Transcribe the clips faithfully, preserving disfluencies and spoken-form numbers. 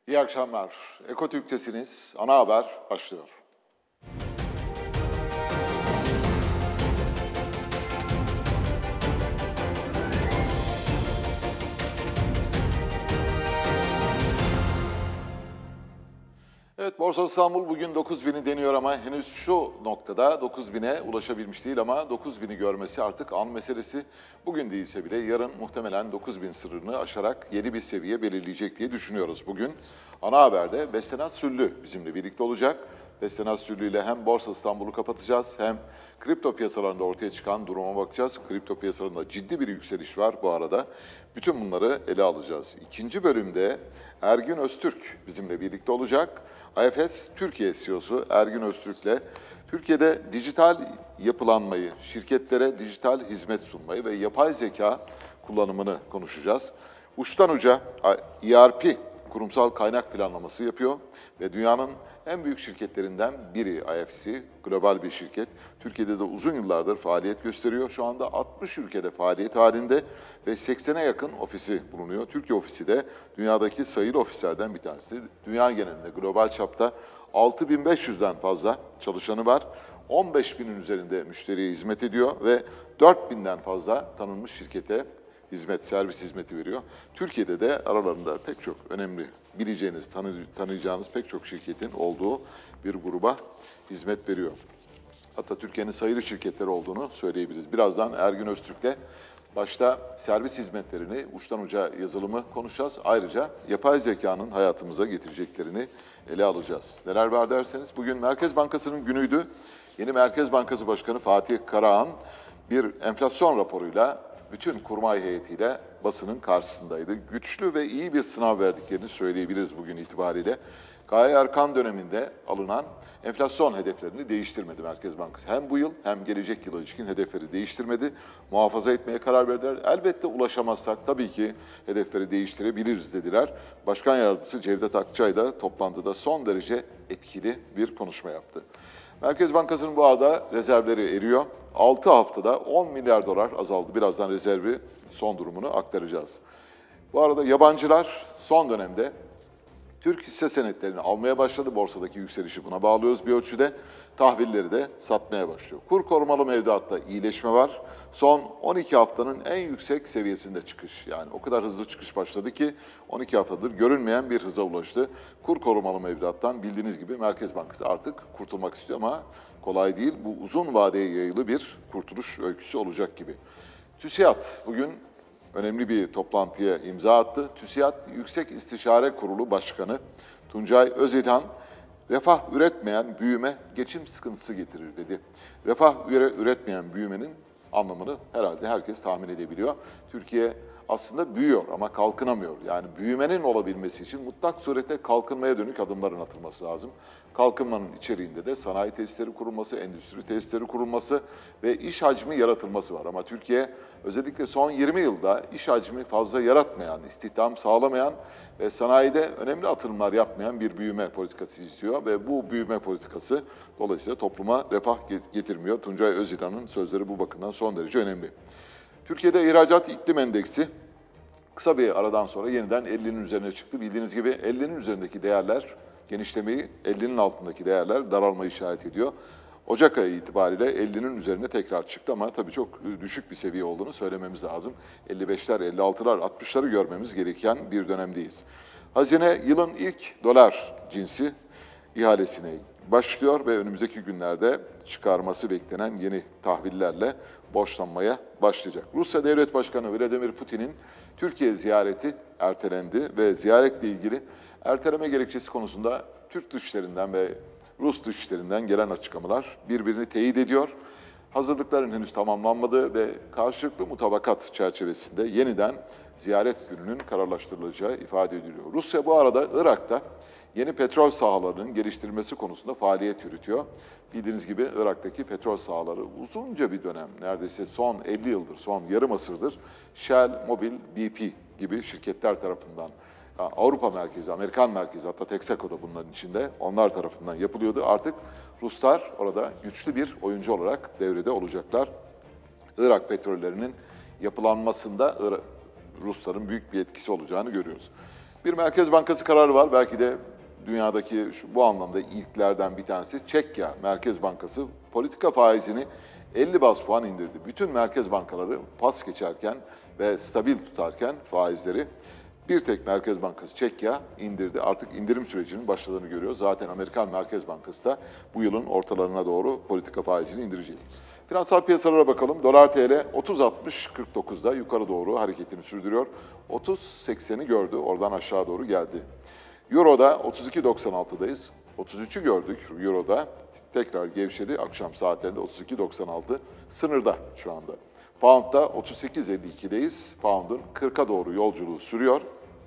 İyi akşamlar. Ekotürk'tesiniz. Ana haber başlıyor. Evet, Borsa İstanbul bugün dokuz bini deniyor ama henüz şu noktada dokuz bine ulaşabilmiş değil ama dokuz bini görmesi artık an meselesi. Bugün değilse bile yarın muhtemelen dokuz bin sınırını aşarak yeni bir seviye belirleyecek diye düşünüyoruz bugün. Ana haberde Bestenaz Süllü bizimle birlikte olacak. Bestenaz Süllü ile hem Borsa İstanbul'u kapatacağız hem kripto piyasalarında ortaya çıkan duruma bakacağız. Kripto piyasalarında ciddi bir yükseliş var bu arada. Bütün bunları ele alacağız. İkinci bölümde Ergün Öztürk bizimle birlikte olacak. I F S Türkiye C E O'su Ergün Öztürk'le Türkiye'de dijital yapılanmayı, şirketlere dijital hizmet sunmayı ve yapay zeka kullanımını konuşacağız. Uçtan uca E R P kurumsal kaynak planlaması yapıyor ve dünyanın en büyük şirketlerinden biri I F C, global bir şirket. Türkiye'de de uzun yıllardır faaliyet gösteriyor. Şu anda altmış ülkede faaliyet halinde ve seksene yakın ofisi bulunuyor. Türkiye ofisi de dünyadaki sayılı ofislerden bir tanesi. Dünya genelinde global çapta altı bin beş yüzden fazla çalışanı var. on beş binin üzerinde müşteriye hizmet ediyor ve dört binden fazla tanınmış şirkete hizmet, servis hizmeti veriyor. Türkiye'de de aralarında pek çok önemli, bileceğiniz, tanı, tanıyacağınız pek çok şirketin olduğu bir gruba hizmet veriyor. Hatta Türkiye'nin sayılı şirketleri olduğunu söyleyebiliriz. Birazdan Ergün Öztürk'le başta servis hizmetlerini, uçtan uca yazılımı konuşacağız. Ayrıca yapay zekanın hayatımıza getireceklerini ele alacağız. Neler var derseniz, bugün Merkez Bankası'nın günüydü. Yeni Merkez Bankası Başkanı Fatih Karahan bir enflasyon raporuyla bütün kurmay heyetiyle basının karşısındaydı. Güçlü ve iyi bir sınav verdiklerini söyleyebiliriz bugün itibariyle. Gaye Erkan döneminde alınan enflasyon hedeflerini değiştirmedi Merkez Bankası. Hem bu yıl hem gelecek yıla ilişkin hedefleri değiştirmedi. Muhafaza etmeye karar verdiler. Elbette ulaşamazsak tabii ki hedefleri değiştirebiliriz dediler. Başkan Yardımcısı Cevdet Akçay da toplantıda son derece etkili bir konuşma yaptı. Merkez Bankası'nın bu arada rezervleri eriyor. altı haftada on milyar dolar azaldı. Birazdan rezervi son durumunu aktaracağız. Bu arada yabancılar son dönemde Türk hisse senetlerini almaya başladı. Borsadaki yükselişi buna bağlıyoruz bir ölçüde. Tahvilleri de satmaya başlıyor. Kur korumalı mevduatta iyileşme var. Son on iki haftanın en yüksek seviyesinde çıkış. Yani o kadar hızlı çıkış başladı ki on iki haftadır görünmeyen bir hıza ulaştı. Kur korumalı mevduattan bildiğiniz gibi Merkez Bankası artık kurtulmak istiyor ama kolay değil. Bu uzun vadeye yayılı bir kurtuluş öyküsü olacak gibi. TÜSİAD bugün önemli bir toplantıya imza attı. TÜSİAD Yüksek İstişare Kurulu Başkanı Tuncay Özilhan, refah üretmeyen büyüme geçim sıkıntısı getirir dedi. Refah üretmeyen büyümenin anlamını herhalde herkes tahmin edebiliyor. Türkiye aslında büyüyor ama kalkınamıyor. Yani büyümenin olabilmesi için mutlak surette kalkınmaya dönük adımların atılması lazım. Kalkınmanın içeriğinde de sanayi tesisleri kurulması, endüstri tesisleri kurulması ve iş hacmi yaratılması var. Ama Türkiye özellikle son yirmi yılda iş hacmi fazla yaratmayan, istihdam sağlamayan ve sanayide önemli atılımlar yapmayan bir büyüme politikası istiyor. Ve bu büyüme politikası dolayısıyla topluma refah getirmiyor. Tuncay Özilhan'ın sözleri bu bakımdan son derece önemli. Türkiye'de ihracat iklim endeksi kısa bir aradan sonra yeniden ellinin üzerine çıktı. Bildiğiniz gibi ellinin üzerindeki değerler genişlemeyi, ellinin altındaki değerler daralmayı işaret ediyor. Ocak ayı itibariyle ellinin üzerine tekrar çıktı ama tabii çok düşük bir seviye olduğunu söylememiz lazım. elli beşler, elli altılar, altmışları görmemiz gereken bir dönemdeyiz. Hazine yılın ilk dolar cinsi ihalesine başlıyor ve önümüzdeki günlerde çıkarması beklenen yeni tahvillerle borçlanmaya başlayacak. Rusya Devlet Başkanı Vladimir Putin'in Türkiye ziyareti ertelendi ve ziyaretle ilgili erteleme gerekçesi konusunda Türk dışişlerinden ve Rus dışişlerinden gelen açıklamalar birbirini teyit ediyor. Hazırlıkların henüz tamamlanmadığı ve karşılıklı mutabakat çerçevesinde yeniden ziyaret gününün kararlaştırılacağı ifade ediliyor. Rusya bu arada Irak'ta yeni petrol sahalarının geliştirilmesi konusunda faaliyet yürütüyor. Bildiğiniz gibi Irak'taki petrol sahaları uzunca bir dönem, neredeyse son elli yıldır, son yarım asırdır Shell, Mobil, B P gibi şirketler tarafından, Avrupa merkezi, Amerikan merkezi, hatta Texaco da bunların içinde, onlar tarafından yapılıyordu. Artık Ruslar orada güçlü bir oyuncu olarak devrede olacaklar. Irak petrollerinin yapılanmasında Rusların büyük bir etkisi olacağını görüyoruz. Bir Merkez Bankası kararı var. Belki de dünyadaki şu, bu anlamda ilklerden bir tanesi. Çekya Merkez Bankası politika faizini elli baz puan indirdi. Bütün merkez bankaları pas geçerken ve stabil tutarken faizleri bir tek Merkez Bankası Çekya indirdi. Artık indirim sürecinin başladığını görüyor. Zaten Amerikan Merkez Bankası da bu yılın ortalarına doğru politika faizini indirecek. Finansal piyasalara bakalım. Dolar T L otuz altmış kırk dokuzda yukarı doğru hareketini sürdürüyor. otuz sekseni gördü, oradan aşağı doğru geldi. Euro'da otuz iki doksan altıdayız. otuz üçü gördük Euro'da. Tekrar gevşedi. Akşam saatlerinde otuz iki doksan altı sınırda şu anda. Pound'da otuz sekiz elli ikideyiz. Pound'un kırka doğru yolculuğu sürüyor.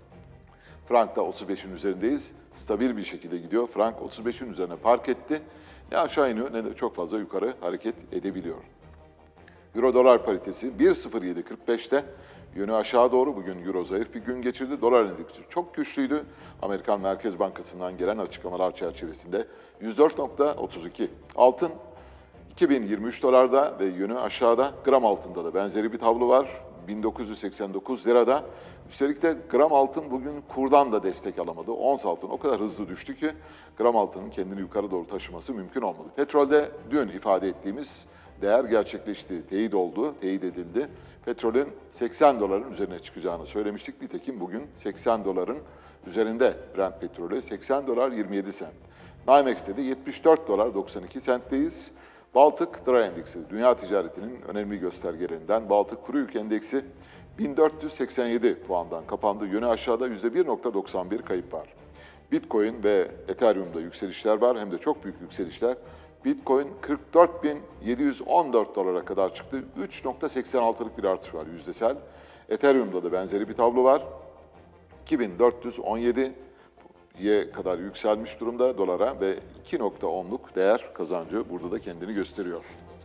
Frank'ta otuz beşin üzerindeyiz. Stabil bir şekilde gidiyor. Frank otuz beşin üzerine park etti. Ne aşağı iniyor ne de çok fazla yukarı hareket edebiliyor. Euro-dolar paritesi bir nokta sıfır yedi kırk beşte. Yönü aşağı doğru. Bugün Euro zayıf bir gün geçirdi. Dolar endeksi çok güçlüydü. Amerikan Merkez Bankası'ndan gelen açıklamalar çerçevesinde yüz dört nokta otuz iki. Altın iki bin yirmi üç dolarda ve yönü aşağıda. Gram altında da benzeri bir tablo var. bin dokuz yüz seksen dokuz lirada. Üstelik de gram altın bugün kurdan da destek alamadı. Ons altın o kadar hızlı düştü ki gram altının kendini yukarı doğru taşıması mümkün olmadı. Petrolde dün ifade ettiğimiz değer gerçekleşti, teyit oldu, teyit edildi. Petrolün seksen doların üzerine çıkacağını söylemiştik. Nitekim bugün seksen doların üzerinde Brent petrolü, seksen dolar yirmi yedi sent. NYMEX'te de yetmiş dört dolar doksan iki sentteyiz. Baltık Dry Endeksi, dünya ticaretinin önemli göstergelerinden. Baltık Kuru Yük Endeksi bin dört yüz seksen yedi puandan kapandı. Yönü aşağıda yüzde bir nokta doksan bir kayıp var. Bitcoin ve Ethereum'da yükselişler var, hem de çok büyük yükselişler. Bitcoin kırk dört bin yedi yüz on dört dolara kadar çıktı. üç nokta seksen altılık bir artış var yüzdesel. Ethereum'da da benzeri bir tablo var. iki bin dört yüz on yediye kadar yükselmiş durumda dolara ve iki nokta onluk değer kazancı burada da kendini gösteriyor.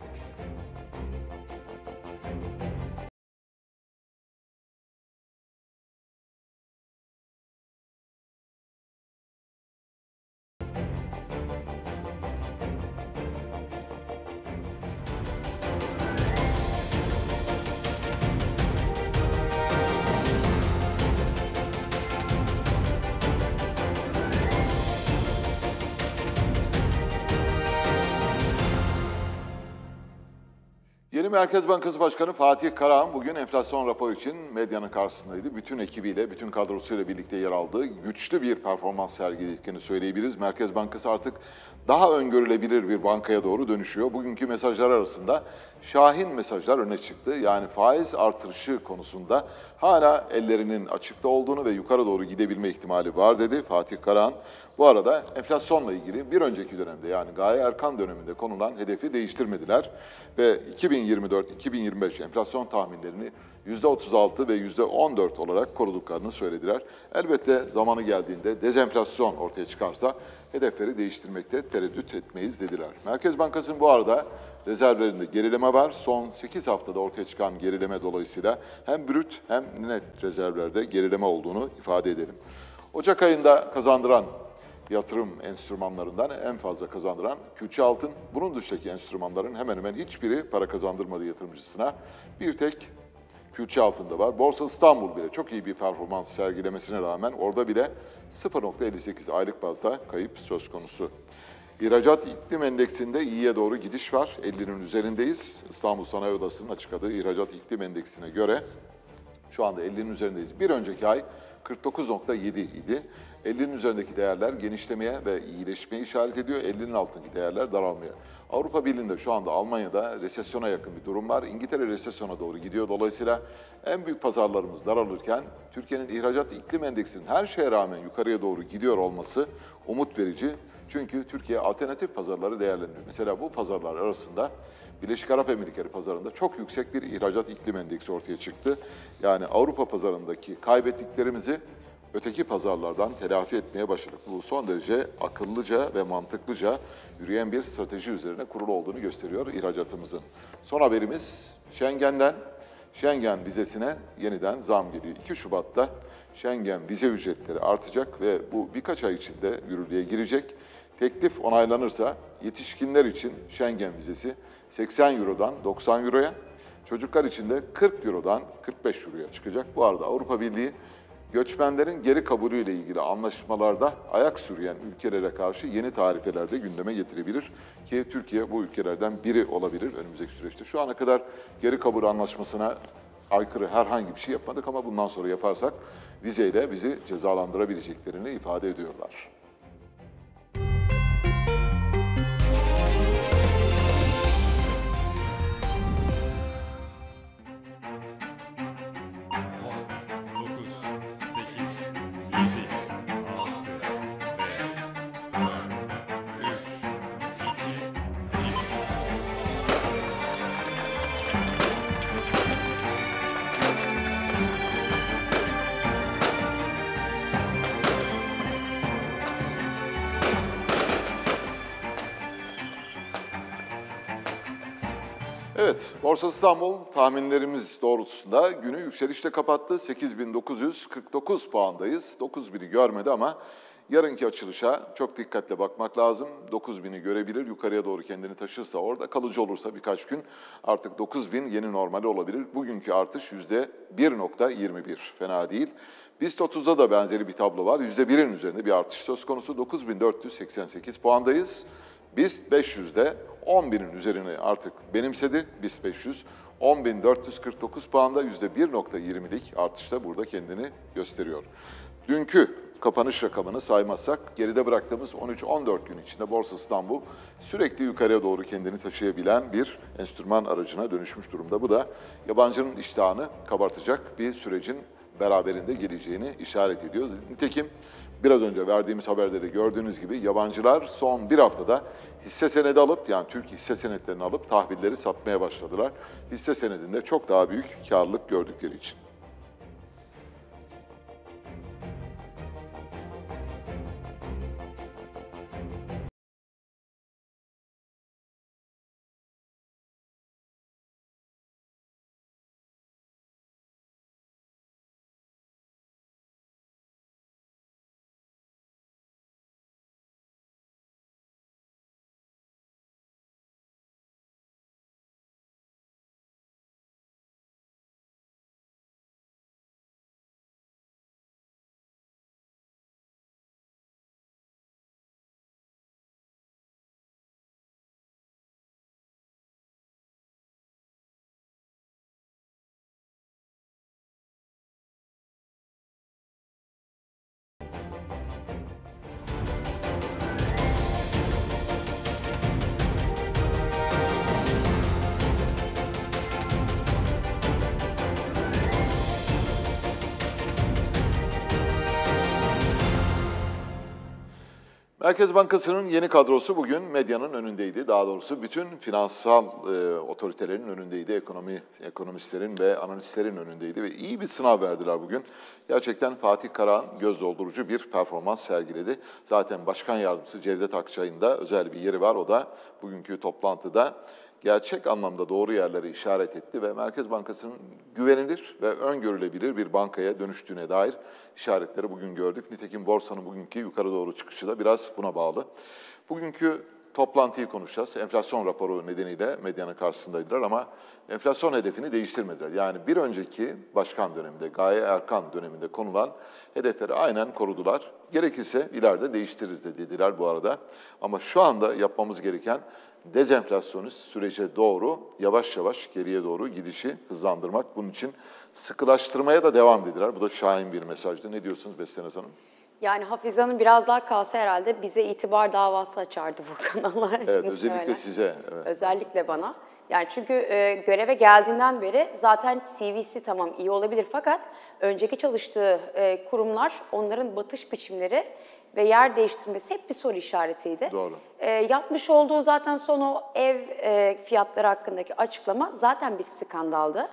Yeni Merkez Bankası Başkanı Fatih Karahan bugün enflasyon raporu için medyanın karşısındaydı. Bütün ekibiyle, bütün kadrosuyla birlikte yer aldığı güçlü bir performans sergilediklerini söyleyebiliriz. Merkez Bankası artık daha öngörülebilir bir bankaya doğru dönüşüyor. Bugünkü mesajlar arasında şahin mesajlar öne çıktı. Yani faiz artırışı konusunda hala ellerinin açıkta olduğunu ve yukarı doğru gidebilme ihtimali var dedi Fatih Karahan. Bu arada enflasyonla ilgili bir önceki dönemde, yani Gaye Erkan döneminde konulan hedefi değiştirmediler ve iki bin yirmi dört iki bin yirmi beş enflasyon tahminlerini yüzde otuz altı ve yüzde on dört olarak koruduklarını söylediler. Elbette zamanı geldiğinde dezenflasyon ortaya çıkarsa hedefleri değiştirmekte tereddüt etmeyiz dediler. Merkez Bankası'nın bu arada rezervlerinde gerileme var. Son sekiz haftada ortaya çıkan gerileme dolayısıyla hem brüt hem net rezervlerde gerileme olduğunu ifade edelim. Ocak ayında kazandıran yatırım enstrümanlarından en fazla kazandıran külçe altın. Bunun dışındaki enstrümanların hemen hemen hiçbiri para kazandırmadı yatırımcısına. Bir tek külçe altında var. Borsa İstanbul bile çok iyi bir performans sergilemesine rağmen orada bile sıfır nokta elli sekiz aylık bazda kayıp söz konusu. İhracat iklim endeksinde iyiye doğru gidiş var. ellinin üzerindeyiz. İstanbul Sanayi Odası'nın açıkladığı ihracat iklim endeksine göre şu anda ellinin üzerindeyiz. Bir önceki ay kırk dokuz nokta yedi idi. ellinin üzerindeki değerler genişlemeye ve iyileşmeye işaret ediyor. ellinin altındaki değerler daralmaya. Avrupa Birliği'nde şu anda Almanya'da resesyona yakın bir durum var. İngiltere resesyona doğru gidiyor. Dolayısıyla en büyük pazarlarımız daralırken Türkiye'nin ihracat iklim endeksinin her şeye rağmen yukarıya doğru gidiyor olması umut verici. Çünkü Türkiye alternatif pazarları değerlendiriyor. Mesela bu pazarlar arasında Birleşik Arap Emirlikleri pazarında çok yüksek bir ihracat iklim endeksi ortaya çıktı. Yani Avrupa pazarındaki kaybettiklerimizi öteki pazarlardan telafi etmeye başladık. Bu son derece akıllıca ve mantıklıca yürüyen bir strateji üzerine kurulu olduğunu gösteriyor ihracatımızın. Son haberimiz Schengen'den. Schengen vizesine yeniden zam geliyor. iki Şubat'ta Schengen vize ücretleri artacak ve bu birkaç ay içinde yürürlüğe girecek. Teklif onaylanırsa yetişkinler için Schengen vizesi seksen Euro'dan doksan Euro'ya, çocuklar için de kırk Euro'dan kırk beş Euro'ya çıkacak. Bu arada Avrupa Birliği göçmenlerin geri kabulüyle ilgili anlaşmalarda ayak sürüyen ülkelere karşı yeni tarifeler de gündeme getirebilir ki Türkiye bu ülkelerden biri olabilir önümüzdeki süreçte. Şu ana kadar geri kabul anlaşmasına aykırı herhangi bir şey yapmadık ama bundan sonra yaparsak vizeyle bizi cezalandırabileceklerini ifade ediyorlar. Evet, Borsa İstanbul tahminlerimiz doğrultusunda günü yükselişle kapattı. sekiz bin dokuz yüz kırk dokuz puandayız. dokuz bini görmedi ama yarınki açılışa çok dikkatle bakmak lazım. dokuz bini görebilir, yukarıya doğru kendini taşırsa, orada kalıcı olursa birkaç gün artık dokuz bin yeni normali olabilir. Bugünkü artış yüzde bir nokta yirmi bir, fena değil. BIST otuzda da benzeri bir tablo var. yüzde birin üzerinde bir artış söz konusu. dokuz bin dört yüz seksen sekiz puandayız. BIST beş yüzde on binin üzerini artık benimsedi. BIST beş yüz on bin dört yüz kırk dokuz puanda yüzde bir nokta yirmilik artışta burada kendini gösteriyor. Dünkü kapanış rakamını saymazsak geride bıraktığımız on üç on dört gün içinde Borsa İstanbul sürekli yukarıya doğru kendini taşıyabilen bir enstrüman aracına dönüşmüş durumda. Bu da yabancının iştahını kabartacak bir sürecin beraberinde geleceğini işaret ediyor. Nitekim biraz önce verdiğimiz haberde de gördüğünüz gibi yabancılar son bir haftada hisse senedi alıp, yani Türk hisse senetlerini alıp tahvilleri satmaya başladılar. Hisse senedinde çok daha büyük karlılık gördükleri için. Merkez Bankası'nın yeni kadrosu bugün medyanın önündeydi. Daha doğrusu bütün finansal e, otoritelerin önündeydi. Ekonomi, ekonomistlerin ve analistlerin önündeydi ve iyi bir sınav verdiler bugün. Gerçekten Fatih Karahan göz doldurucu bir performans sergiledi. Zaten Başkan Yardımcısı Cevdet Akçay'ın da özel bir yeri var. O da bugünkü toplantıda gerçek anlamda doğru yerlere işaret etti ve Merkez Bankası'nın güvenilir ve öngörülebilir bir bankaya dönüştüğüne dair işaretleri bugün gördük. Nitekim borsanın bugünkü yukarı doğru çıkışı da biraz buna bağlı. Bugünkü toplantıyı konuşacağız. Enflasyon raporu nedeniyle medyanın karşısındaydılar ama enflasyon hedefini değiştirmediler. Yani bir önceki başkan döneminde, Gaye Erkan döneminde konulan hedefleri aynen korudular. Gerekirse ileride değiştiririz de dediler bu arada. Ama şu anda yapmamız gereken dezenflasyonist sürece doğru, yavaş yavaş geriye doğru gidişi hızlandırmak. Bunun için sıkılaştırmaya da devam dediler. Bu da şahin bir mesajdı. Ne diyorsunuz Bestenaz Hanım? Yani Hafize Hanım biraz daha kalsa herhalde bize itibar davası açardı bu kanala. Evet, özellikle size. Evet. Özellikle bana. Yani çünkü e, göreve geldiğinden beri zaten C V'si tamam iyi olabilir fakat önceki çalıştığı e, kurumlar, onların batış biçimleri ve yer değiştirmesi hep bir soru işaretiydi. Doğru. E, yapmış olduğu zaten son o ev e, fiyatları hakkındaki açıklama zaten bir skandaldı.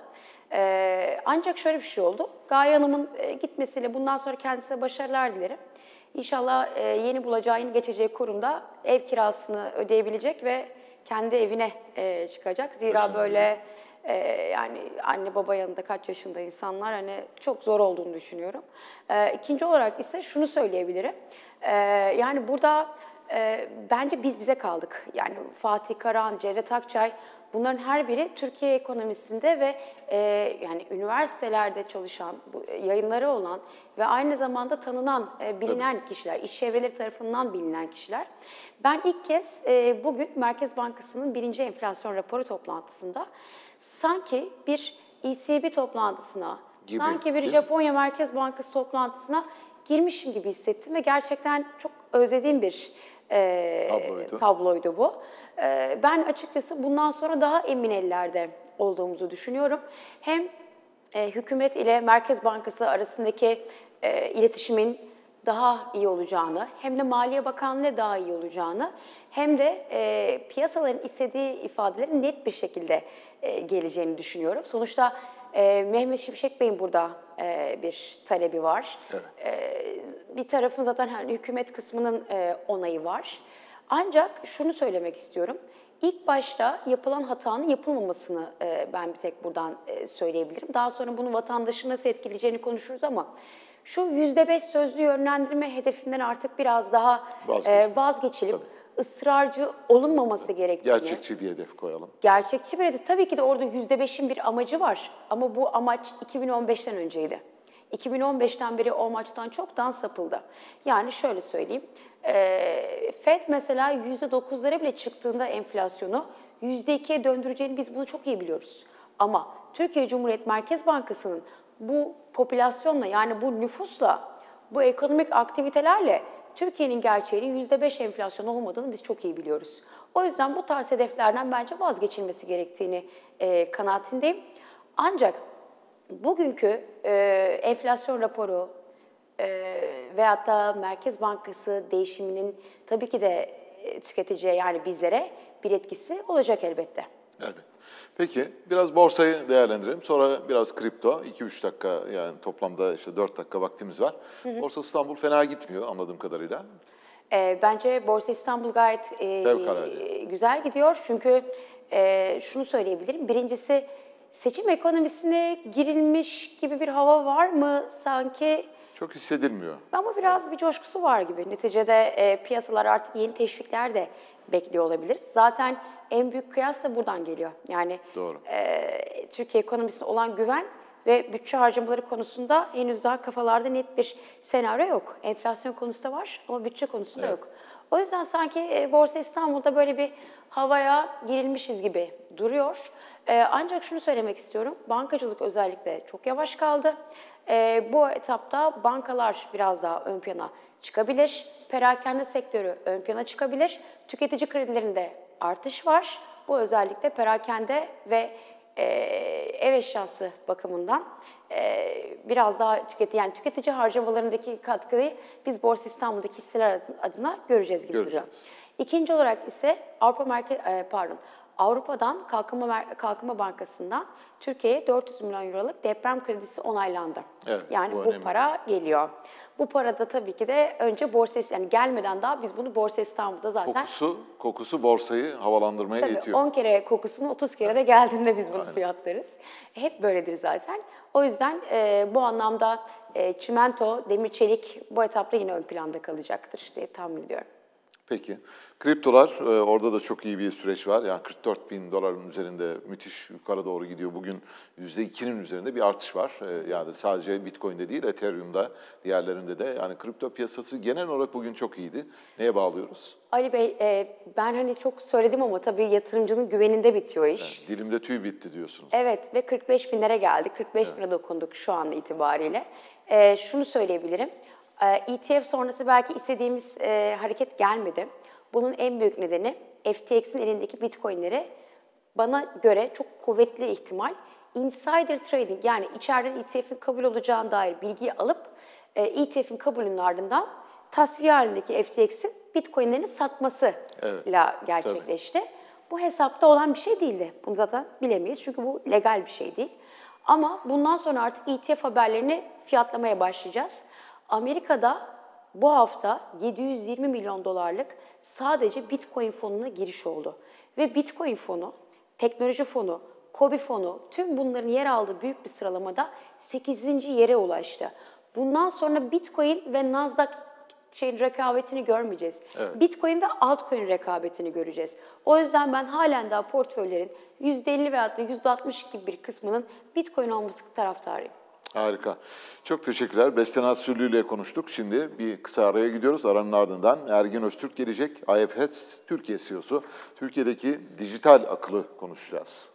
Ee, ancak şöyle bir şey oldu. Gaye Hanım'ın e, gitmesiyle bundan sonra kendisine başarılar dilerim. İnşallah e, yeni bulacağı, yeni geçeceği kurumda ev kirasını ödeyebilecek ve kendi evine e, çıkacak. Zira Başım böyle e, yani anne baba yanında kaç yaşında insanlar hani çok zor olduğunu düşünüyorum. E, ikinci olarak ise şunu söyleyebilirim. E, yani burada e, bence biz bize kaldık. Yani Fatih Karahan, Cevdet Akçay, bunların her biri Türkiye ekonomisinde ve e, yani üniversitelerde çalışan, bu, yayınları olan ve aynı zamanda tanınan, e, bilinen Tabii. kişiler, iş çevreleri tarafından bilinen kişiler. Ben ilk kez e, bugün Merkez Bankası'nın birinci enflasyon raporu toplantısında sanki bir E C B toplantısına, gibi, sanki bir Japonya Merkez Bankası toplantısına girmişim gibi hissettim ve gerçekten çok özlediğim bir e, tabloydu. tabloydu bu. E, ben açıkçası bundan sonra daha emin ellerde olduğumuzu düşünüyorum. Hem e, hükümet ile Merkez Bankası arasındaki e, iletişimin daha iyi olacağını, hem de Maliye Bakanlığı daha iyi olacağını, hem de e, piyasaların istediği ifadelerin net bir şekilde e, geleceğini düşünüyorum. Sonuçta e, Mehmet Şimşek Bey'in burada e, bir talebi var. Evet. E, bir tarafın zaten hani, hükümet kısmının e, onayı var. Ancak şunu söylemek istiyorum. İlk başta yapılan hatanın yapılmamasını e, ben bir tek buradan e, söyleyebilirim. Daha sonra bunu vatandaşın nasıl etkileyeceğini konuşuruz ama şu yüzde beş sözlü yönlendirme hedefinden artık biraz daha e, vazgeçilip Tabii. ısrarcı olunmaması gerektiğini. Gerçekçi bir hedef koyalım. Gerçekçi bir hedef. Tabii ki de orada yüzde beşin bir amacı var ama bu amaç iki bin on beşten önceydi. iki bin on beşten beri o amaçtan çoktan sapıldı. Yani şöyle söyleyeyim, e, Fed mesela yüzde dokuzlara bile çıktığında enflasyonu yüzde ikiye döndüreceğini biz bunu çok iyi biliyoruz. Ama Türkiye Cumhuriyet Merkez Bankası'nın bu popülasyonla yani bu nüfusla, bu ekonomik aktivitelerle Türkiye'nin gerçeğinin yüzde beş enflasyon olmadığını biz çok iyi biliyoruz. O yüzden bu tarz hedeflerden bence vazgeçilmesi gerektiğini e, kanaatindeyim. Ancak bugünkü e, enflasyon raporu e, veyahut da Merkez Bankası değişiminin tabii ki de e, tüketiciye yani bizlere bir etkisi olacak elbette. Evet. Peki biraz borsayı değerlendirelim. Sonra biraz kripto. iki üç dakika yani toplamda işte dört dakika vaktimiz var. Hı hı. Borsa İstanbul fena gitmiyor anladığım kadarıyla. E, bence Borsa İstanbul gayet e, güzel gidiyor. Çünkü e, şunu söyleyebilirim. Birincisi seçim ekonomisine girilmiş gibi bir hava var mı sanki? Çok hissedilmiyor. Ama biraz bir coşkusu var gibi. Neticede e, piyasalar artık yeni teşvikler de bekliyor olabilir. Zaten en büyük kıyas da buradan geliyor. Yani Doğru. E, Türkiye ekonomisine olan güven ve bütçe harcamaları konusunda henüz daha kafalarda net bir senaryo yok. Enflasyon konusu da var ama bütçe konusunda evet. yok. O yüzden sanki e, Borsa İstanbul'da böyle bir havaya girilmişiz gibi duruyor. E, ancak şunu söylemek istiyorum. Bankacılık özellikle çok yavaş kaldı. E, bu etapta bankalar biraz daha ön plana çıkabilir. Perakende sektörü ön plana çıkabilir. Tüketici kredilerinde artış var. Bu özellikle perakende ve e, ev eşyası bakımından e, biraz daha tüketici, yani tüketici harcamalarındaki katkıyı biz Borsa İstanbul'daki hisseler adına göreceğiz gibi duruyor. İkinci olarak ise Avrupa Merkez, e, pardon, Avrupa'dan Kalkınma, Kalkınma Bankası'ndan Türkiye'ye dört yüz milyon euroluk deprem kredisi onaylandı. Evet, yani bu, bu para geliyor. Bu para da tabii ki de önce Borsa yani gelmeden daha biz bunu Borsa İstanbul'da zaten... Kokusu, kokusu borsayı havalandırmaya tabii, yetiyor. on kere kokusunu otuz kere de geldiğinde biz bunu Aynen. fiyatlarız. Hep böyledir zaten. O yüzden e, bu anlamda e, çimento, demir çelik bu etapta yine ön planda kalacaktır diye tahmin ediyorum. Peki. Kriptolar, e, orada da çok iyi bir süreç var. Yani kırk dört bin doların üzerinde müthiş yukarı doğru gidiyor. Bugün yüzde ikinin üzerinde bir artış var. E, yani sadece Bitcoin'de değil, Ethereum'da, diğerlerinde de. Yani kripto piyasası genel olarak bugün çok iyiydi. Neye bağlıyoruz? Ali Bey, e, ben hani çok söyledim ama tabii yatırımcının güveninde bitiyor iş. Evet, dilimde tüy bitti diyorsunuz. Evet ve kırk beş binlere geldik. kırk beş evet. bine dokunduk şu an itibariyle. E, şunu söyleyebilirim. E T F sonrası belki istediğimiz e, hareket gelmedi. Bunun en büyük nedeni F T X'in elindeki Bitcoin'leri bana göre çok kuvvetli ihtimal insider trading, yani içeriden E T F'in kabul olacağına dair bilgiyi alıp e, E T F'in kabulünün ardından tasfiye halindeki F T X'in Bitcoin'lerini satmasıyla evet, gerçekleşti. Tabii. Bu hesapta olan bir şey değildi. Bunu zaten bilemeyiz çünkü bu legal bir şey değil. Ama bundan sonra artık E T F haberlerini fiyatlamaya başlayacağız. Amerika'da bu hafta yedi yüz yirmi milyon dolarlık sadece Bitcoin fonuna giriş oldu. Ve Bitcoin fonu, teknoloji fonu, KOBİ fonu, tüm bunların yer aldığı büyük bir sıralamada sekizinci yere ulaştı. Bundan sonra Bitcoin ve Nasdaq şeyin rekabetini görmeyeceğiz. Evet. Bitcoin ve altcoin rekabetini göreceğiz. O yüzden ben halen daha portföylerin yüzde elli veyahut da yüzde altmış gibi bir kısmının Bitcoin olması taraftarıyım. Harika. Çok teşekkürler. Besten Sürlü ile konuştuk. Şimdi bir kısa araya gidiyoruz. Aranın ardından Ergin Öztürk gelecek. I F S Türkiye C E O'su. Türkiye'deki dijital akıllı konuşacağız.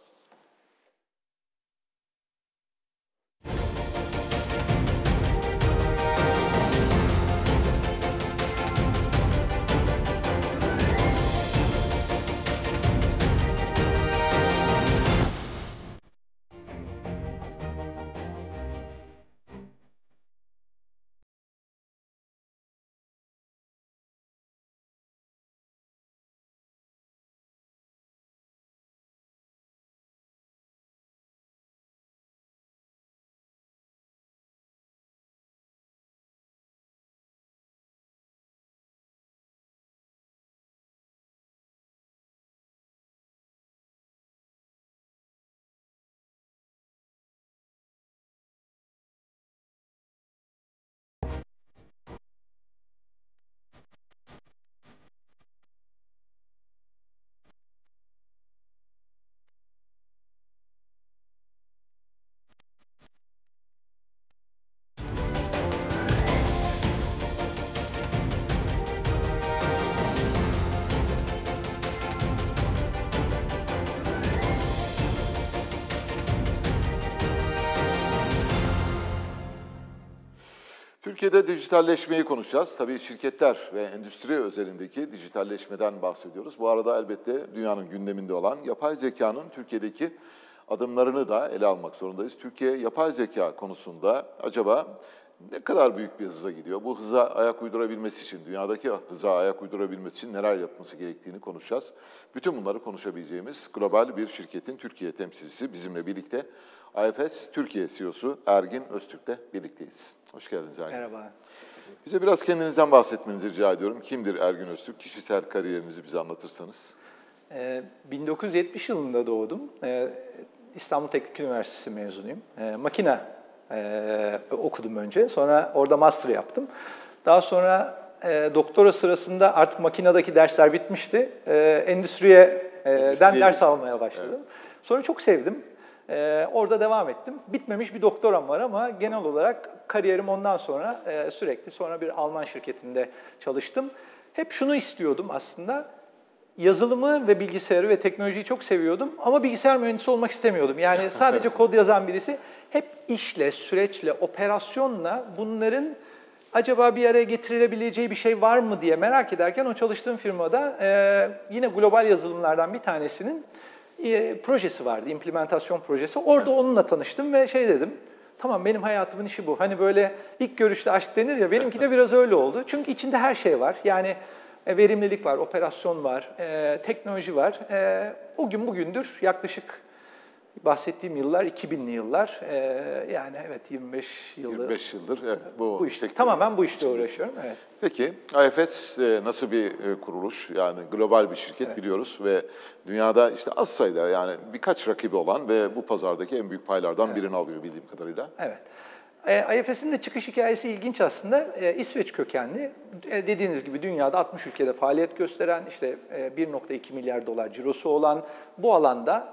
Türkiye'de dijitalleşmeyi konuşacağız. Tabii şirketler ve endüstri özelindeki dijitalleşmeden bahsediyoruz. Bu arada elbette dünyanın gündeminde olan yapay zekanın Türkiye'deki adımlarını da ele almak zorundayız. Türkiye yapay zeka konusunda acaba ne kadar büyük bir hıza gidiyor? Bu hıza ayak uydurabilmesi için, dünyadaki hıza ayak uydurabilmesi için neler yapması gerektiğini konuşacağız. Bütün bunları konuşabileceğimiz global bir şirketin Türkiye temsilcisi bizimle birlikte. I F S Türkiye C E O'su Ergin Öztürk'le birlikteyiz. Hoş geldiniz Ergin. Merhaba. Bize biraz kendinizden bahsetmenizi rica ediyorum. Kimdir Ergin Öztürk? Kişisel kariyerinizi bize anlatırsanız. Ee, bin dokuz yüz yetmiş yılında doğdum. Ee, İstanbul Teknik Üniversitesi mezunuyum. Ee, makine e, okudum önce. Sonra orada master yaptım. Daha sonra e, doktora sırasında artık makinedeki dersler bitmişti. E, endüstriye e, den ders almaya başladım. Evet. Sonra çok sevdim. Ee, orada devam ettim. Bitmemiş bir doktoram var ama genel olarak kariyerim ondan sonra e, sürekli sonra bir Alman şirketinde çalıştım. Hep şunu istiyordum aslında. Yazılımı ve bilgisayarı ve teknolojiyi çok seviyordum ama bilgisayar mühendisi olmak istemiyordum. Yani sadece kod yazan birisi hep işle, süreçle, operasyonla bunların acaba bir araya getirilebileceği bir şey var mı diye merak ederken o çalıştığım firmada e, yine global yazılımlardan bir tanesinin E, projesi vardı, implementasyon projesi. Orada onunla tanıştım ve şey dedim, tamam benim hayatımın işi bu. Hani böyle ilk görüşte aşk denir ya, benimki de biraz öyle oldu. Çünkü içinde her şey var. Yani e, verimlilik var, operasyon var, e, teknoloji var. E, o gün bugündür yaklaşık bahsettiğim yıllar iki binli yıllar. E, yani evet yirmi beş yıldır. yirmi beş yıldır evet bu, bu işte tamamen bu işte uğraşıyorum. Evet. Peki I F S nasıl bir kuruluş? Yani global bir şirket evet. biliyoruz ve dünyada işte az sayıda yani birkaç rakibi olan ve bu pazardaki en büyük paylardan evet. birini alıyor bildiğim kadarıyla. Evet. I F S'in de çıkış hikayesi ilginç aslında. İsveç kökenli, dediğiniz gibi dünyada altmış ülkede faaliyet gösteren, işte bir nokta iki milyar dolar cirosu olan bu alanda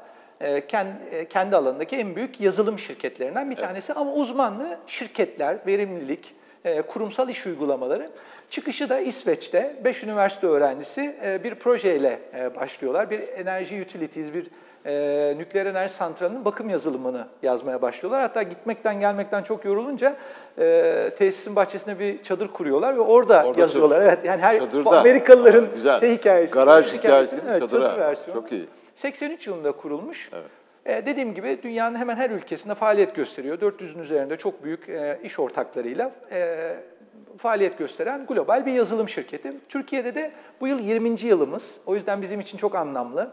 kendi alanındaki en büyük yazılım şirketlerinden bir tanesi. Evet. Ama uzmanlığı şirketler, verimlilik, kurumsal iş uygulamaları. Çıkışı da İsveç'te beş üniversite öğrencisi bir projeyle başlıyorlar. Bir enerji utilities, bir e, nükleer enerji santralinin bakım yazılımını yazmaya başlıyorlar. Hatta gitmekten gelmekten çok yorulunca e, tesisin bahçesine bir çadır kuruyorlar ve orada, orada yazıyorlar. Evet, yani her Amerikalıların Aa, şey hikayesi, garaj hikayesinin evet, çadıra. Çadır versiyonu. Çok iyi. seksen üç yılında kurulmuş. Evet. E, dediğim gibi dünyanın hemen her ülkesinde faaliyet gösteriyor. dört yüzün üzerinde çok büyük e, iş ortaklarıyla e, faaliyet gösteren global bir yazılım şirketi. Türkiye'de de bu yıl yirminci yılımız. O yüzden bizim için çok anlamlı.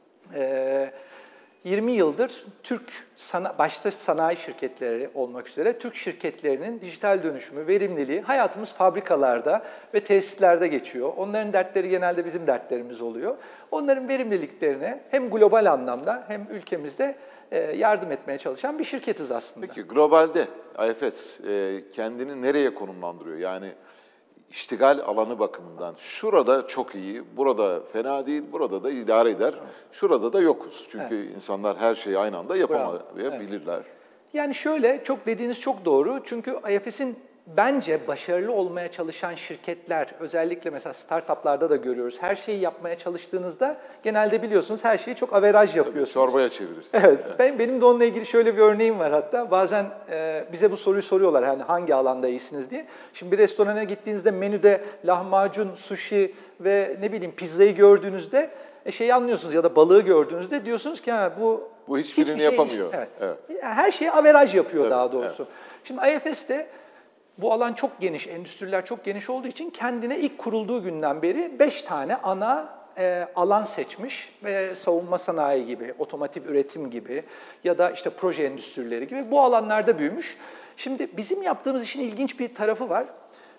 E, yirmi yıldır Türk, sana, başta sanayi şirketleri olmak üzere Türk şirketlerinin dijital dönüşümü, verimliliği hayatımız fabrikalarda ve tesislerde geçiyor. Onların dertleri genelde bizim dertlerimiz oluyor. Onların verimliliklerine hem global anlamda hem ülkemizde yardım etmeye çalışan bir şirketiz aslında. Peki globalde I F S kendini nereye konumlandırıyor? Yani iştigal alanı bakımından şurada çok iyi, burada fena değil, burada da idare eder, şurada da yokuz. Çünkü evet. insanlar her şeyi aynı anda yapamayabilirler. Evet. Yani şöyle, çok dediğiniz çok doğru. Çünkü I F S'in bence başarılı olmaya çalışan şirketler, özellikle mesela startuplarda da görüyoruz. Her şeyi yapmaya çalıştığınızda genelde biliyorsunuz her şeyi çok averaj yapıyorsunuz. Tabii, çorbaya çevirirsiniz. Evet, evet. Ben, benim de onunla ilgili şöyle bir örneğim var hatta. Bazen e, bize bu soruyu soruyorlar, hani hangi alanda iyisiniz diye. Şimdi bir restorana gittiğinizde menüde lahmacun, sushi ve ne bileyim pizzayı gördüğünüzde e, şeyi anlıyorsunuz ya da balığı gördüğünüzde diyorsunuz ki ha, bu bu hiçbirini hiçbir yapamıyor. Şey, evet. evet. Yani her şeyi averaj yapıyor evet, daha doğrusu. Evet. Şimdi I F S'te bu alan çok geniş, endüstriler çok geniş olduğu için kendine ilk kurulduğu günden beri beş tane ana e, alan seçmiş ve savunma sanayi gibi, otomotiv üretim gibi ya da işte proje endüstrileri gibi bu alanlarda büyümüş. Şimdi bizim yaptığımız işin ilginç bir tarafı var.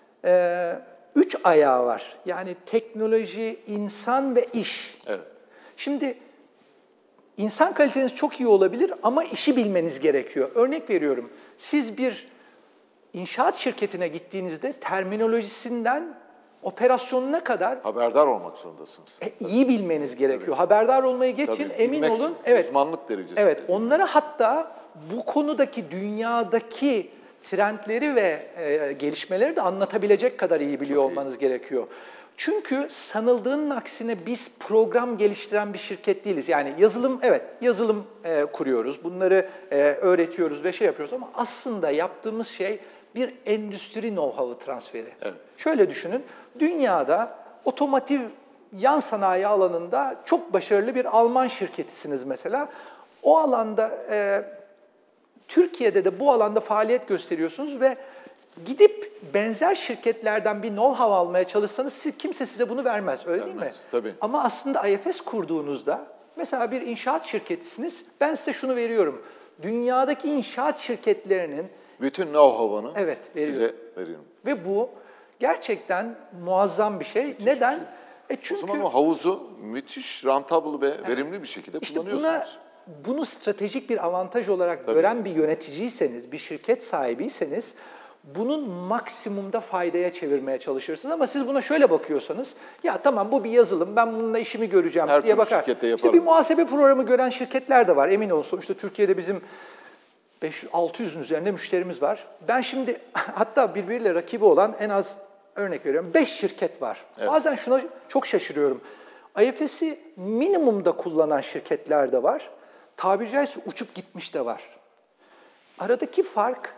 E, üç ayağı var. Yani teknoloji, insan ve iş. Evet. Şimdi insan kaliteniz çok iyi olabilir ama işi bilmeniz gerekiyor. Örnek veriyorum, siz bir İnşaat şirketine gittiğinizde terminolojisinden operasyonuna kadar haberdar olmak zorundasınız. E, iyi bilmeniz gerekiyor. Tabii. Haberdar olmayı geçin, Tabii, emin bilmek, olun. Evet. Uzmanlık derecesi. Evet, onlara hatta bu konudaki dünyadaki trendleri ve e, gelişmeleri de anlatabilecek kadar iyi biliyor Çok olmanız iyi. gerekiyor. Çünkü sanıldığının aksine biz program geliştiren bir şirket değiliz. Yani yazılım, evet yazılım e, kuruyoruz, bunları e, öğretiyoruz ve şey yapıyoruz ama aslında yaptığımız şey bir endüstri know-how transferi. Evet. Şöyle düşünün, dünyada otomotiv yan sanayi alanında çok başarılı bir Alman şirketisiniz mesela. O alanda, e, Türkiye'de de bu alanda faaliyet gösteriyorsunuz ve gidip benzer şirketlerden bir know-how almaya çalışsanız kimse size bunu vermez, öyle vermez, değil mi? Tabii. Ama aslında I F S kurduğunuzda, mesela bir inşaat şirketisiniz, ben size şunu veriyorum. Dünyadaki inşaat şirketlerinin bütün know-how'ını evet, size veriyorum. Ve bu gerçekten muazzam bir şey. Müthiş Neden? Bir şey. E çünkü o zaman o havuzu müthiş rentable ve evet. verimli bir şekilde işte kullanıyorsunuz. Buna, bunu stratejik bir avantaj olarak Tabii. gören bir yöneticiyseniz, bir şirket sahibiyseniz bunun maksimumda faydaya çevirmeye çalışırsınız. Ama siz buna şöyle bakıyorsanız, ya tamam bu bir yazılım, ben bununla işimi göreceğim Her diye bakar. İşte bir muhasebe programı gören şirketler de var, emin olun. Sonuçta Türkiye'de bizim beş yüz altı yüzün üzerinde müşterimiz var. Ben şimdi hatta birbiriyle rakibi olan en az örnek veriyorum beş şirket var. Evet. Bazen şuna çok şaşırıyorum. I F S'i minimumda kullanan şirketler de var. Tabiri caizse uçup gitmiş de var. Aradaki fark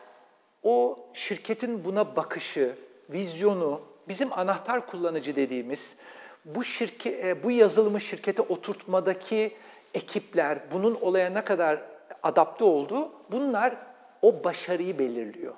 o şirketin buna bakışı, vizyonu, bizim anahtar kullanıcı dediğimiz bu şirket, bu yazılımı şirkete oturtmadaki ekipler, bunun olaya ne kadar adapte oldu, bunlar o başarıyı belirliyor.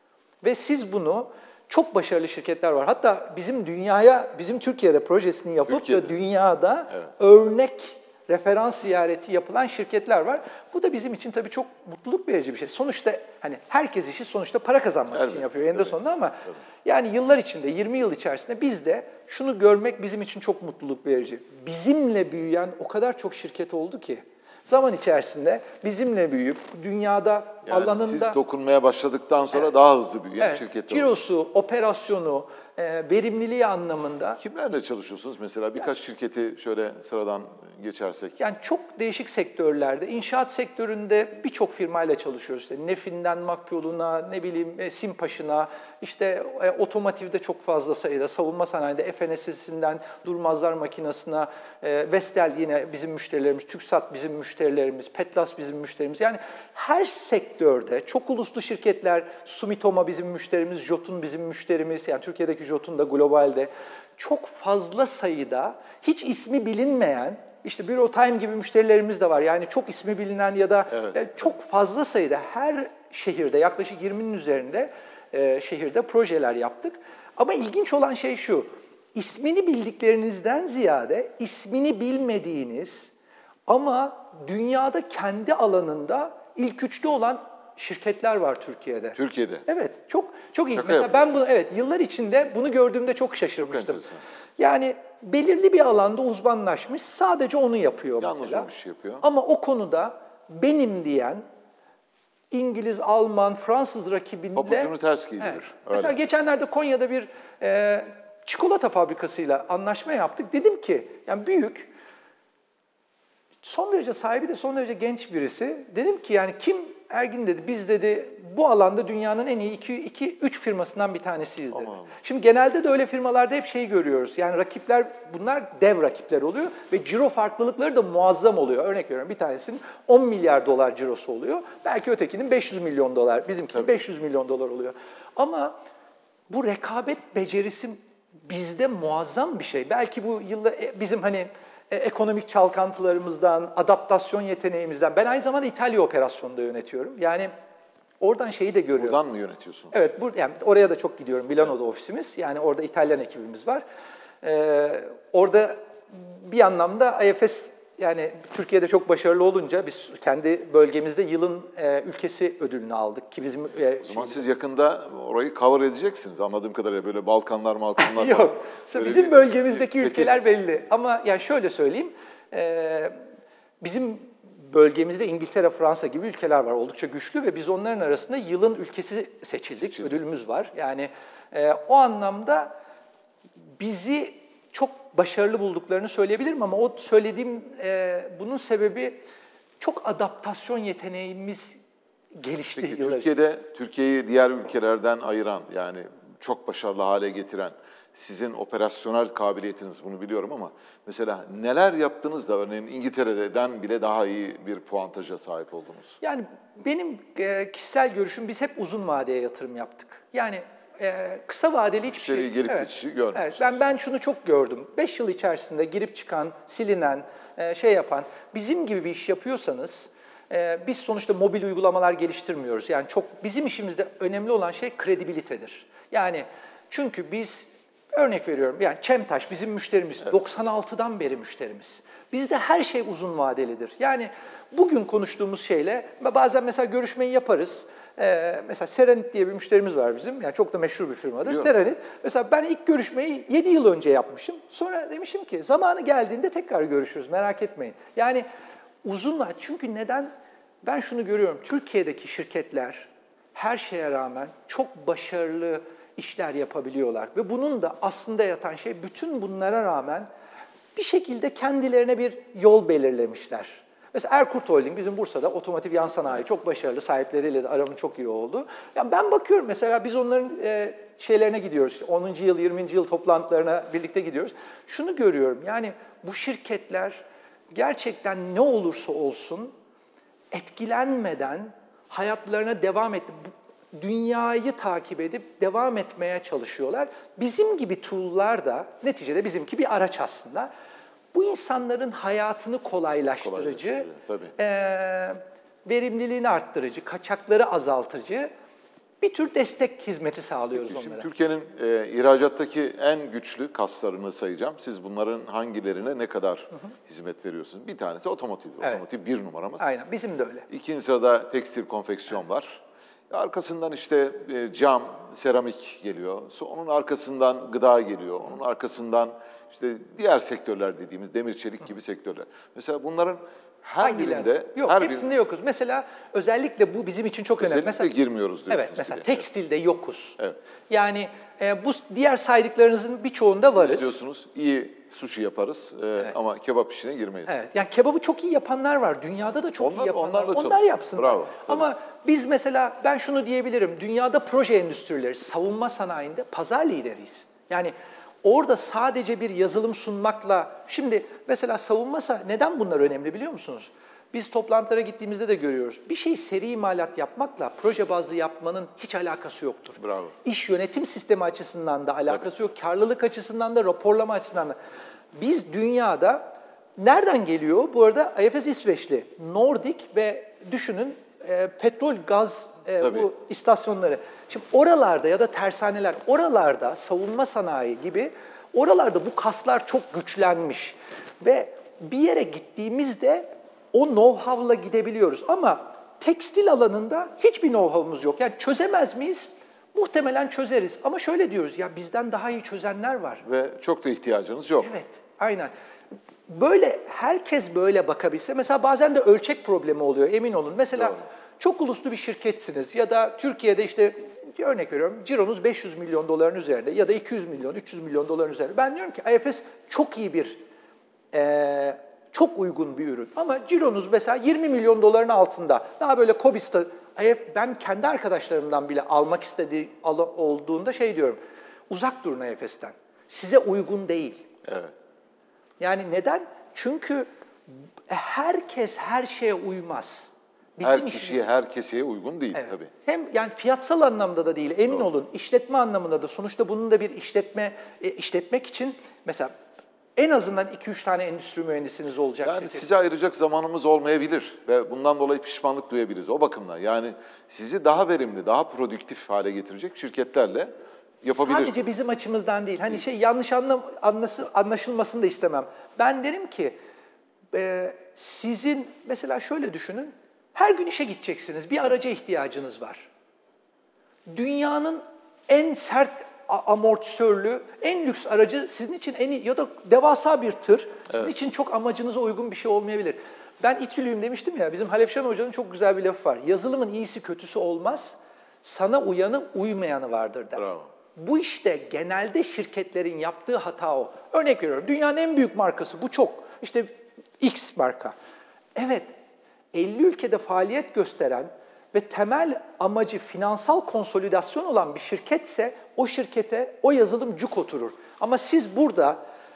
Ve siz bunu, çok başarılı şirketler var. Hatta bizim dünyaya, bizim Türkiye'de projesini yapıp Türkiye'de. ve dünyada evet. örnek, referans ziyareti yapılan şirketler var. Bu da bizim için tabii çok mutluluk verici bir şey. Sonuçta hani herkes işi sonuçta para kazanmak evet. için yapıyor eninde sonunda ama evet. yani yıllar içinde, yirmi yıl içerisinde biz de şunu görmek bizim için çok mutluluk verici. Bizimle büyüyen o kadar çok şirket oldu ki, zaman içerisinde bizimle büyüyüp dünyada yani alanında... Siz dokunmaya başladıktan sonra evet, daha hızlı büyüyen evet, şirket oldu. Cirosu, operasyonu, e, verimliliği anlamında... Kimlerle çalışıyorsunuz mesela? Birkaç yani, şirketi şöyle sıradan geçersek. Yani çok değişik sektörlerde, inşaat sektöründe birçok firmayla çalışıyoruz. İşte Nefin'den Makyol'una, ne bileyim Simpaş'ına, işte e, otomotivde çok fazla sayıda, savunma sanayinde F N S'sinden Durmazlar Makinası'na, e, Vestel yine bizim müşterilerimiz, TÜKSAT bizim müşterilerimiz, Petlas bizim müşterimiz. Yani her sektörde çok uluslu şirketler, Sumitomo bizim müşterimiz, Jotun bizim müşterimiz, yani Türkiye'deki Jotun da globalde çok fazla sayıda hiç ismi bilinmeyen, işte Eurotime gibi müşterilerimiz de var. Yani çok ismi bilinen ya da evet. çok fazla sayıda her şehirde, yaklaşık yirminin üzerinde e, şehirde projeler yaptık. Ama ilginç olan şey şu, ismini bildiklerinizden ziyade ismini bilmediğiniz ama dünyada kendi alanında ilk üçte olan şirketler var Türkiye'de. Türkiye'de? Evet, çok çok iyi. Mesela yapayım. ben bunu evet yıllar içinde bunu gördüğümde çok şaşırmıştım. Çok yani belirli bir alanda uzmanlaşmış, sadece onu yapıyor Yalnız mesela. Yalnız bir şey yapıyor. Ama o konuda benim diyen İngiliz, Alman, Fransız rakibinde... Papucunu ters giydirir. Evet. Öyle. Mesela geçenlerde Konya'da bir e, çikolata fabrikasıyla anlaşma yaptık. Dedim ki, yani büyük, son derece sahibi de son derece genç birisi. Dedim ki yani kim, Ergin dedi, biz dedi bu alanda dünyanın en iyi iki üç firmasından bir tanesiyiz dedi. Aman. Şimdi genelde de öyle firmalarda hep şeyi görüyoruz. Yani rakipler, bunlar dev rakipler oluyor ve ciro farklılıkları da muazzam oluyor. Örnek veriyorum, bir tanesinin on milyar dolar cirosu oluyor. Belki ötekinin beş yüz milyon dolar, bizimkinin beş yüz milyon dolar oluyor. Ama bu rekabet becerisi bizde muazzam bir şey. Belki bu yılda bizim hani ekonomik çalkantılarımızdan, adaptasyon yeteneğimizden. Ben aynı zamanda İtalya operasyonunda yönetiyorum. Yani oradan şeyi de görüyorum. Buradan mı yönetiyorsun? Evet, bur yani oraya da çok gidiyorum. Milano'da ofisimiz. Yani orada İtalyan ekibimiz var. Ee, orada bir anlamda I F S, yani Türkiye'de çok başarılı olunca biz kendi bölgemizde yılın e, ülkesi ödülünü aldık ki bizim... E, O zaman siz yakında orayı cover edeceksiniz anladığım kadarıyla, böyle Balkanlar, Balkanlar. Yok, böyle bizim bir... bölgemizdeki Peki. ülkeler belli. Ama yani şöyle söyleyeyim, e, bizim bölgemizde İngiltere, Fransa gibi ülkeler var. Oldukça güçlü ve biz onların arasında yılın ülkesi seçildik. Seçildik. Ödülümüz var. Yani e, o anlamda bizi çok başarılı bulduklarını söyleyebilirim ama o söylediğim, e, bunun sebebi çok adaptasyon yeteneğimiz gelişti Peki, yıllar. Türkiye'de Türkiye'yi diğer ülkelerden ayıran, yani çok başarılı hale getiren sizin operasyonel kabiliyetiniz, bunu biliyorum ama mesela neler yaptınız da örneğin İngiltere'den bile daha iyi bir puantaja sahip oldunuz? Yani benim e, kişisel görüşüm, biz hep uzun vadeye yatırım yaptık. Yani e, kısa vadeli hiçbir şey... Müşteriyi gelip evet, geçişi görmüyorsunuz. evet, ben, ben şunu çok gördüm. Beş yıl içerisinde girip çıkan, silinen, e, şey yapan, bizim gibi bir iş yapıyorsanız, e, biz sonuçta mobil uygulamalar geliştirmiyoruz. Yani çok, bizim işimizde önemli olan şey kredibilitedir. Yani çünkü biz, örnek veriyorum, yani Çemtaş bizim müşterimiz, evet. doksan altıdan beri müşterimiz. Bizde her şey uzun vadelidir. Yani bugün konuştuğumuz şeyle, bazen mesela görüşmeyi yaparız. Ee, mesela Serenit diye bir müşterimiz var bizim. Yani çok da meşhur bir firmadır. Yok. Serenit. Mesela ben ilk görüşmeyi yedi yıl önce yapmışım. Sonra demişim ki zamanı geldiğinde tekrar görüşürüz, merak etmeyin. Yani uzun vadeli. Çünkü neden? Ben şunu görüyorum. Türkiye'deki şirketler her şeye rağmen çok başarılı işler yapabiliyorlar. Ve bunun da aslında yatan şey, bütün bunlara rağmen bir şekilde kendilerine bir yol belirlemişler. Mesela Erkurt Holding bizim Bursa'da otomotiv yan sanayi çok başarılı, sahipleriyle de aramın çok iyi oldu. Yani ben bakıyorum mesela, biz onların e, şeylerine gidiyoruz, işte onuncu yıl, yirminci yıl toplantılarına birlikte gidiyoruz. Şunu görüyorum, yani bu şirketler gerçekten ne olursa olsun etkilenmeden hayatlarına devam etti. Dünyayı takip edip devam etmeye çalışıyorlar. Bizim gibi tool'lar da neticede bizimki bir araç aslında. Bu insanların hayatını kolaylaştırıcı, e, verimliliğini arttırıcı, kaçakları azaltıcı bir tür destek hizmeti sağlıyoruz Peki, onlara. Şimdi Türkiye'nin e, ihracattaki en güçlü kaslarını sayacağım. Siz bunların hangilerine ne kadar hı hı. hizmet veriyorsunuz? Bir tanesi otomotiv. Evet. Otomotiv bir numaramız. Aynen, bizim de öyle. İkinci sırada tekstil, konfeksiyon evet. var. Arkasından işte cam, seramik geliyor. Onun arkasından gıda geliyor. Onun arkasından işte diğer sektörler dediğimiz demir, çelik gibi sektörler. Mesela bunların her Hangileri? birinde... Yok, her hepsinde bir... yokuz. Mesela özellikle bu bizim için çok önemli. Özellikle mesela, girmiyoruz diyorsunuz. Evet, mesela tekstilde yokuz. Evet. Yani e, bu diğer saydıklarınızın birçoğunda varız. Diyorsunuz, iyi sushi yaparız e, evet. ama kebap işine girmeyiz. Evet, yani kebabı çok iyi yapanlar var. Dünyada da çok onlar, iyi yapanlar var. Onlar, onlar yapsınlar. Bravo. Ama biz mesela, ben şunu diyebilirim. Dünyada proje endüstrileri, savunma sanayinde pazar lideriyiz. Yani orada sadece bir yazılım sunmakla, şimdi mesela savunmasa neden bunlar önemli biliyor musunuz? Biz toplantılara gittiğimizde de görüyoruz. Bir şey seri imalat yapmakla proje bazlı yapmanın hiç alakası yoktur. Bravo. İş yönetim sistemi açısından da alakası Tabii. yok. Karlılık açısından da, raporlama açısından da. Biz dünyada, nereden geliyor? Bu arada I F S İsveçli, Nordic ve düşünün e, petrol, gaz e, bu istasyonları. Şimdi oralarda ya da tersaneler, oralarda savunma sanayi gibi, oralarda bu kaslar çok güçlenmiş. Ve bir yere gittiğimizde o know-how'la gidebiliyoruz. Ama tekstil alanında hiçbir know-how'umuz yok. Yani çözemez miyiz? Muhtemelen çözeriz. Ama şöyle diyoruz, ya bizden daha iyi çözenler var. Ve çok da ihtiyacınız yok. Evet, aynen. Böyle herkes böyle bakabilse, mesela bazen de ölçek problemi oluyor, emin olun. Mesela Doğru. çok uluslu bir şirketsiniz ya da Türkiye'de işte örnek veriyorum cironuz beş yüz milyon doların üzerinde ya da iki yüz milyon, üç yüz milyon doların üzerinde. Ben diyorum ki I F S çok iyi bir, e, çok uygun bir ürün ama cironuz mesela yirmi milyon doların altında. Daha böyle Cobis'ta, ben kendi arkadaşlarımdan bile almak istediği olduğunda şey diyorum, uzak durun I F S'ten. Size uygun değil. Evet. Yani neden? Çünkü herkes her şeye uymaz. Bizim her kişiye, işimiz... her keseye uygun değil evet. Tabii. Hem yani fiyatsal anlamda da değil, emin Doğru. olun. İşletme anlamında da sonuçta bunun da bir işletme, e, işletmek için mesela en azından iki üç tane endüstri mühendisiniz olacak. Yani şirket. Size ayıracak zamanımız olmayabilir ve bundan dolayı pişmanlık duyabiliriz o bakımdan. Yani sizi daha verimli, daha produktif hale getirecek şirketlerle yapabilirsiniz. Sadece bizim açımızdan değil. Hani şey yanlış anlam, anlası, anlaşılmasını da istemem. Ben derim ki e, sizin mesela şöyle düşünün. Her gün işe gideceksiniz. Bir araca ihtiyacınız var. Dünyanın en sert amortisörlü, en lüks aracı sizin için en iyi ya da devasa bir tır sizin evet. için çok amacınıza uygun bir şey olmayabilir. Ben İTÜ'lüyüm demiştim ya, bizim Halefşan Hoca'nın çok güzel bir lafı var. Yazılımın iyisi kötüsü olmaz, sana uyanı uymayanı vardır der. Bravo. Bu işte genelde şirketlerin yaptığı hata o. Örnek veriyorum, dünyanın en büyük markası bu çok. İşte X marka. Evet, elli ülkede faaliyet gösteren ve temel amacı finansal konsolidasyon olan bir şirketse o şirkete o yazılım cuk oturur. Ama siz burada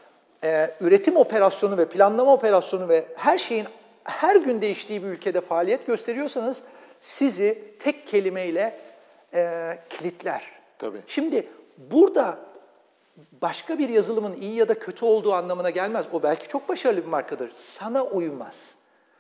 e, üretim operasyonu ve planlama operasyonu ve her şeyin her gün değiştiği bir ülkede faaliyet gösteriyorsanız sizi tek kelimeyle e, kilitler. Tabii. Şimdi burada başka bir yazılımın iyi ya da kötü olduğu anlamına gelmez. O belki çok başarılı bir markadır. Sana uymaz.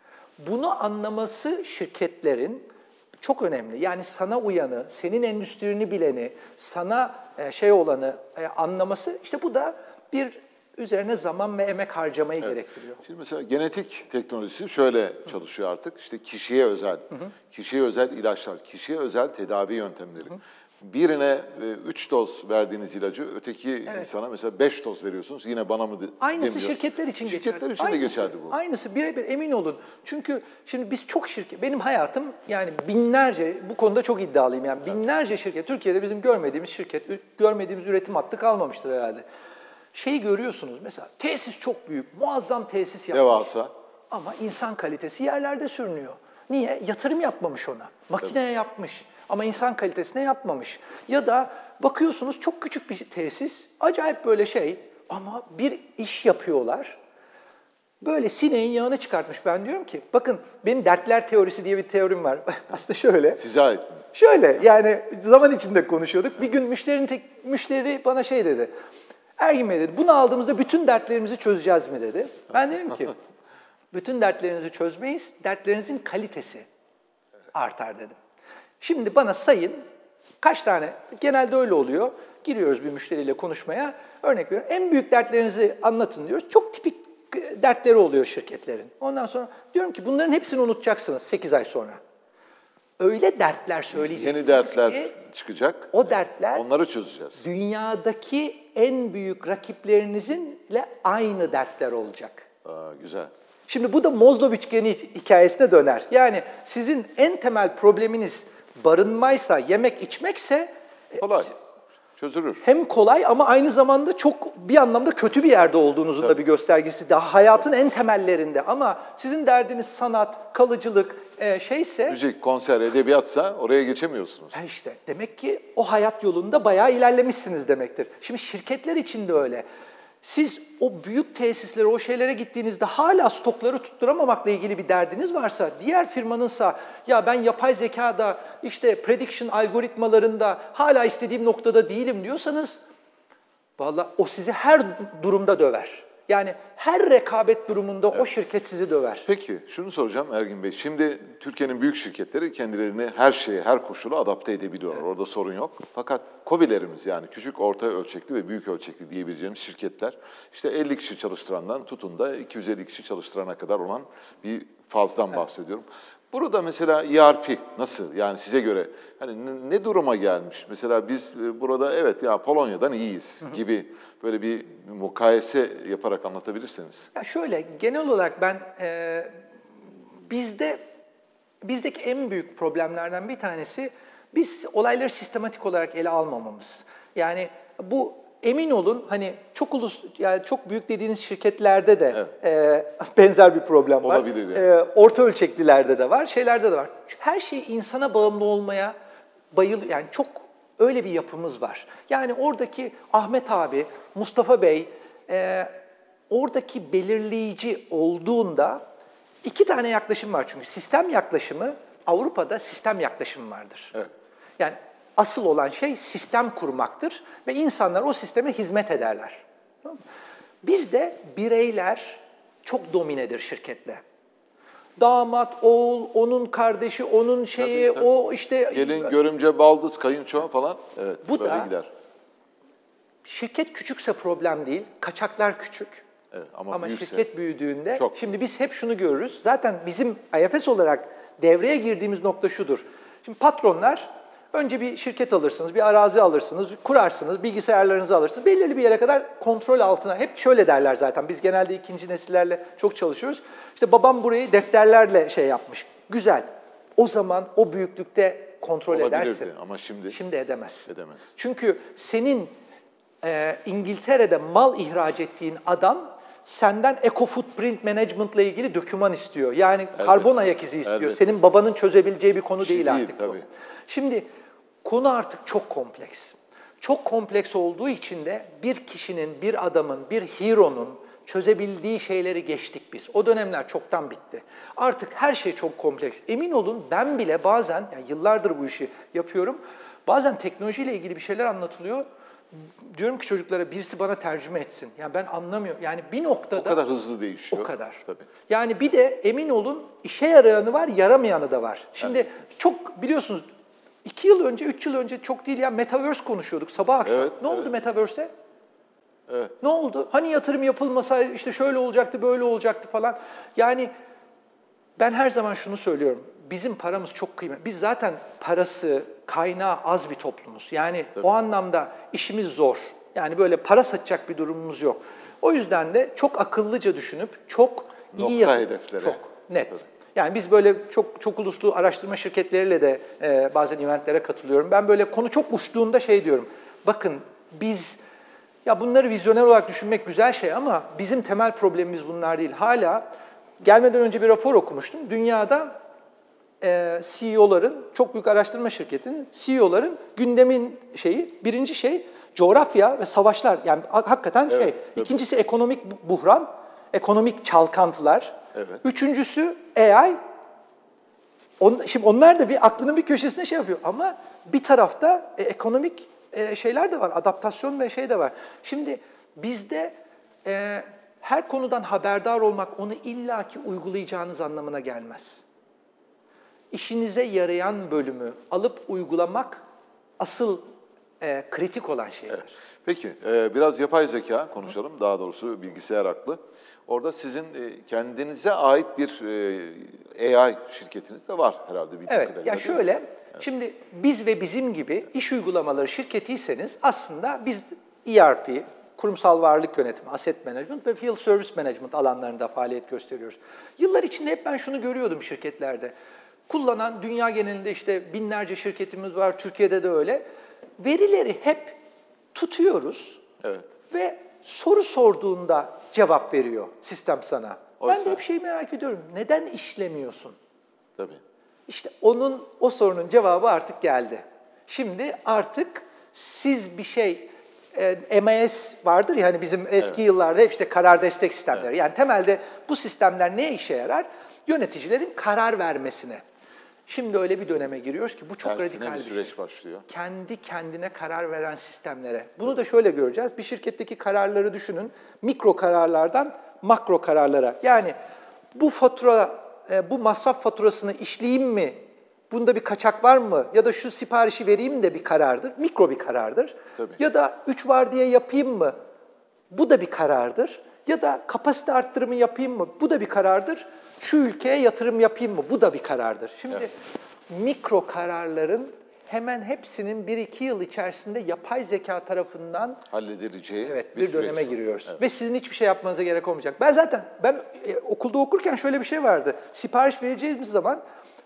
Bunu anlaması şirketlerin çok önemli. Yani sana uyanı, senin endüstrini bileni, sana şey olanı anlaması, işte bu da bir üzerine zaman ve emek harcamayı evet. gerektiriyor. Şimdi mesela genetik teknolojisi şöyle çalışıyor artık. İşte kişiye özel, hı hı. kişiye özel ilaçlar, kişiye özel tedavi yöntemleri. Hı hı. Birine üç doz verdiğiniz ilacı, öteki evet. insana mesela beş doz veriyorsunuz. Yine bana mı de, Aynısı demiyor. şirketler için geçerli. Şirketler için aynısı, de geçerli bu. Aynısı birebir emin olun. Çünkü şimdi biz çok şirket, benim hayatım yani binlerce, bu konuda çok iddialıyım. Yani binlerce şirket, Türkiye'de bizim görmediğimiz şirket, görmediğimiz üretim hattı kalmamıştır herhalde. Şeyi görüyorsunuz mesela, tesis çok büyük, muazzam tesis yapmış. Devasa. Ama insan kalitesi yerlerde sürünüyor. Niye? Yatırım yapmamış ona. Makineye Tabii. yapmış. Ama insan kalitesine yapmamış. Ya da bakıyorsunuz çok küçük bir tesis, acayip böyle şey ama bir iş yapıyorlar. Böyle sineğin yağını çıkartmış. Ben diyorum ki, bakın benim dertler teorisi diye bir teorim var. Aslında şöyle. Size ait mi? Şöyle, yani zaman içinde konuşuyorduk. Bir gün müşterinin tek, müşteri bana şey dedi. Ergin Bey dedi, bunu aldığımızda bütün dertlerimizi çözeceğiz mi dedi. Ben dedim ki, bütün dertlerinizi çözmeyiz, dertlerinizin kalitesi artar dedim. Şimdi bana sayın, kaç tane, genelde öyle oluyor, giriyoruz bir müşteriyle konuşmaya, örnek veriyorum, en büyük dertlerinizi anlatın diyoruz, çok tipik dertleri oluyor şirketlerin. Ondan sonra diyorum ki bunların hepsini unutacaksınız sekiz ay sonra. Öyle dertler söyleyeceksiniz Yeni dertler ki, çıkacak, o dertler onları çözeceğiz. Dünyadaki en büyük rakiplerinizle aynı dertler olacak. Aa, güzel. Şimdi bu da Mozloviç geni hikayesine döner. Yani sizin en temel probleminiz barınmaysa, yemek içmekse kolay, çözülür. Hem kolay ama aynı zamanda çok bir anlamda kötü bir yerde olduğunuzun Tabii. da bir göstergesi. Daha hayatın en temellerinde ama sizin derdiniz sanat, kalıcılık, e, şeyse... Müzik, konser, edebiyatsa oraya geçemiyorsunuz. E işte demek ki o hayat yolunda bayağı ilerlemişsiniz demektir. Şimdi şirketler için de öyle. Siz o büyük tesislere, o şeylere gittiğinizde hala stokları tutturamamakla ilgili bir derdiniz varsa, diğer firmanınsa ya ben yapay zekada, işte prediction algoritmalarında hala istediğim noktada değilim diyorsanız, vallahi o sizi her durumda döver. Yani her rekabet durumunda evet. o şirket sizi döver. Peki, şunu soracağım Ergin Bey. Şimdi Türkiye'nin büyük şirketleri kendilerini her şeye, her koşula adapte edebiliyorlar. Evet. Orada sorun yok. Fakat KOBİ'lerimiz yani küçük, orta ölçekli ve büyük ölçekli diyebileceğimiz şirketler, işte elli kişi çalıştırandan tutun da iki yüz elli kişi çalıştırana kadar olan bir fazdan evet. bahsediyorum. Burada mesela E R P nasıl? Yani size göre hani ne duruma gelmiş? Mesela biz burada evet ya Polonya'dan iyiyiz gibi böyle bir mukayese yaparak anlatabilirsiniz. Ya şöyle genel olarak ben e, bizde bizdeki en büyük problemlerden bir tanesi biz olayları sistematik olarak ele almamamız. Yani bu emin olun hani çok ulus yani çok büyük dediğiniz şirketlerde de evet. e, benzer bir problem var. Olabilir yani. E, orta ölçeklilerde de var, şeylerde de var. Her şey insana bağımlı olmaya bayılıyor. Yani çok öyle bir yapımız var. Yani oradaki Ahmet abi, Mustafa Bey e, oradaki belirleyici olduğunda iki tane yaklaşım var çünkü. Sistem yaklaşımı, Avrupa'da sistem yaklaşımı vardır. Evet. Yani asıl olan şey sistem kurmaktır ve insanlar o sisteme hizmet ederler. Tamam mı? Bizde bireyler çok dominedir şirketle. Damat, oğul, onun kardeşi, onun şeyi, Tabii, tabii. o işte... Gelin, görümce, baldız, kayınço falan. Evet, Bu böyle da- gider. Şirket küçükse problem değil, kaçaklar küçük. Evet, ama, Ama büyükse- şirket büyüdüğünde, Çok. şimdi biz hep şunu görürüz. Zaten bizim I F S olarak devreye girdiğimiz nokta şudur. Şimdi patronlar, önce bir şirket alırsınız, bir arazi alırsınız, kurarsınız, bilgisayarlarınızı alırsınız. Belirli bir yere kadar kontrol altına, hep şöyle derler zaten. Biz genelde ikinci nesillerle çok çalışıyoruz. İşte babam burayı defterlerle şey yapmış. Güzel. O zaman o büyüklükte kontrol Olabilirdi edersin. ama şimdi- Şimdi edemezsin. Edemez. Çünkü senin e, İngiltere'de mal ihraç ettiğin adam senden eco footprint management ile ilgili doküman istiyor. Yani karbon ayak izi istiyor. Elbette. Senin babanın çözebileceği bir konu şey değil değil, artık bu. tabii. Şimdi konu artık çok kompleks. Çok kompleks olduğu için de bir kişinin, bir adamın, bir hero'nun çözebildiği şeyleri geçtik biz. O dönemler çoktan bitti. Artık her şey çok kompleks. Emin olun ben bile bazen, yani yıllardır bu işi yapıyorum, bazen teknolojiyle ilgili bir şeyler anlatılıyor. Diyorum ki çocuklara birisi bana tercüme etsin. Yani ben anlamıyorum. Yani bir noktada... O kadar hızlı değişiyor. O kadar. Tabii. Yani bir de emin olun işe yarayanı var, yaramayanı da var. Şimdi Evet. çok biliyorsunuz iki yıl önce, üç yıl önce çok değil ya Metaverse konuşuyorduk sabah akşam. Evet, ne oldu evet. Metaverse'e? Evet. Ne oldu? Hani yatırım yapılmasaydı işte şöyle olacaktı, böyle olacaktı falan. Yani ben her zaman şunu söylüyorum. Bizim paramız çok kıymetli. Biz zaten parası, kaynağı az bir toplumuz. Yani o anlamda işimiz zor. Yani böyle para satacak bir durumumuz yok. O yüzden de çok akıllıca düşünüp çok iyi Nokta yatırım- hedeflere. Çok net. Tabii. Yani biz böyle çok çok uluslu araştırma şirketleriyle de e, bazen eventlere katılıyorum. Ben böyle konu çok uçtuğunda şey diyorum. Bakın biz ya bunları vizyoner olarak düşünmek güzel şey ama bizim temel problemimiz bunlar değil. Hala gelmeden önce bir rapor okumuştum. Dünyada e, C E O'ların, çok büyük araştırma şirketinin C E O'ların gündemin şeyi, birinci şey coğrafya ve savaşlar. Yani ha- hakikaten Evet, şey. tabii. İkincisi ekonomik bu- buhran, ekonomik çalkantılar. Evet. Üçüncüsü A I. On, şimdi onlar da bir aklının bir köşesinde şey yapıyor ama bir tarafta e, ekonomik e, şeyler de var, adaptasyon ve şey de var. Şimdi bizde e, her konudan haberdar olmak onu illaki uygulayacağınız anlamına gelmez. İşinize yarayan bölümü alıp uygulamak asıl e, kritik olan şeyler. Evet. Peki, e, biraz yapay zeka konuşalım. Daha doğrusu bilgisayar aklı. Orada sizin e, kendinize ait bir e, A I şirketiniz de var herhalde. bildiğim Evet, kadarıyla, ya değil mi? şöyle, şimdi biz ve bizim gibi iş uygulamaları şirketiyseniz aslında biz E R P, kurumsal varlık yönetimi, asset management ve field service management alanlarında faaliyet gösteriyoruz. Yıllar içinde hep ben şunu görüyordum şirketlerde. Kullanan dünya genelinde işte binlerce şirketimiz var, Türkiye'de de öyle. Verileri hep tutuyoruz Evet. ve soru sorduğunda cevap veriyor sistem sana. Ben Oysa- de hep şeyi merak ediyorum, neden işlemiyorsun? Tabii. İşte onun, o sorunun cevabı artık geldi. Şimdi artık siz bir şey, e, M I S vardır ya hani bizim eski yıllarda hep işte karar destek sistemleri. Yani temelde bu sistemler ne işe yarar? Yöneticilerin karar vermesine. Şimdi öyle bir döneme giriyoruz ki bu çok Tersine radikal bir bir süreç şey. başlıyor. Kendi kendine karar veren sistemlere. Bunu da şöyle göreceğiz. Bir şirketteki kararları düşünün. Mikro kararlardan makro kararlara. Yani bu fatura, e, bu masraf faturasını işleyeyim mi? Bunda bir kaçak var mı? Ya da şu siparişi vereyim de bir karardır. Mikro bir karardır. Tabii. Ya da üç var diye yapayım mı? Bu da bir karardır. Ya da kapasite arttırımı yapayım mı? Bu da bir karardır. Şu ülkeye yatırım yapayım mı? Bu da bir karardır. Şimdi Evet. mikro kararların hemen hepsinin bir iki yıl içerisinde yapay zeka tarafından Halledileceği evet, bir, bir, süreç döneme var. giriyoruz. Evet. Ve sizin hiçbir şey yapmanıza gerek olmayacak. Ben zaten ben e, okulda okurken şöyle bir şey vardı. Sipariş vereceğimiz zaman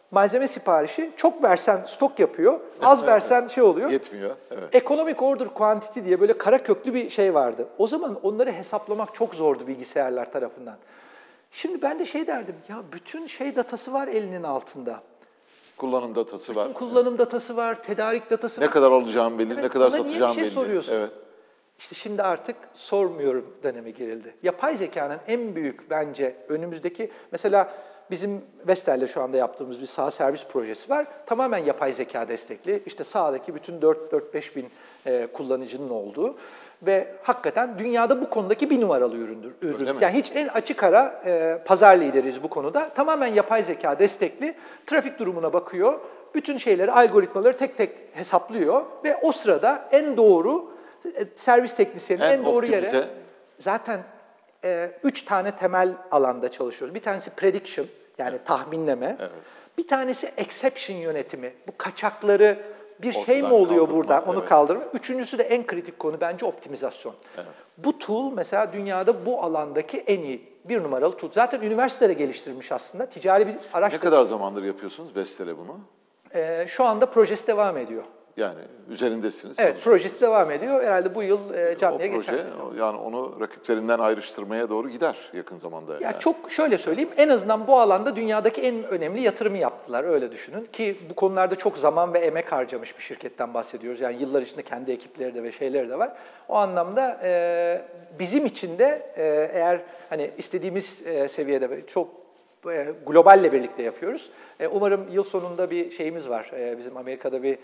malzeme siparişi çok versen stok yapıyor, az versen şey oluyor. Yetmiyor. Evet. Economic order quantity diye böyle kara köklü bir şey vardı. O zaman onları hesaplamak çok zordu bilgisayarlar tarafından. Şimdi ben de şey derdim, ya bütün şey datası var elinin altında. Kullanım datası var. Bütün kullanım datası var, tedarik datası Ne var. kadar alacağım belli, Evet, ne kadar bana niye bir satacağım şey belli. soruyorsun? Evet. İşte şimdi artık sormuyorum döneme girildi. Yapay zekanın en büyük bence önümüzdeki, mesela bizim Vestel'le şu anda yaptığımız bir saha servis projesi var. Tamamen yapay zeka destekli. İşte sahadaki bütün dört beş bin e, kullanıcının olduğu ve hakikaten dünyada bu konudaki bir numaralı üründür. Ürün. Yani hiç en açık ara e, pazar lideriyiz bu konuda. Tamamen yapay zeka destekli. Trafik durumuna bakıyor. Bütün şeyleri, algoritmaları tek tek hesaplıyor ve o sırada en doğru servis teknisyeni en, en doğru optimize. Yere zaten e, üç tane temel alanda çalışıyoruz. Bir tanesi prediction, yani evet. tahminleme. Evet. Bir tanesi exception yönetimi. Bu kaçakları bir ortadan şey mi oluyor burada, onu evet. kaldırma. Üçüncüsü de en kritik konu bence optimizasyon. Evet. Bu tool mesela dünyada bu alandaki en iyi bir numaralı tool. Zaten üniversitede geliştirilmiş aslında. Ticari bir araç. Ne kadar zamandır yapıyorsunuz Vestel'e bunu? E, şu anda projesi devam ediyor. Yani üzerindesiniz. Evet, sonuçta. Projesi devam ediyor. Herhalde bu yıl e, canlıya geçer. O proje, geçer. Yani onu rakiplerinden ayrıştırmaya doğru gider yakın zamanda. Ya yani. Çok şöyle söyleyeyim, en azından bu alanda dünyadaki en önemli yatırımı yaptılar, öyle düşünün. Ki bu konularda çok zaman ve emek harcamış bir şirketten bahsediyoruz. Yani yıllar içinde kendi ekipleri de ve şeyleri de var. O anlamda e, bizim için de e, eğer hani istediğimiz e, seviyede çok globalle birlikte yapıyoruz. Umarım yıl sonunda bir şeyimiz var. Bizim Amerika'da bir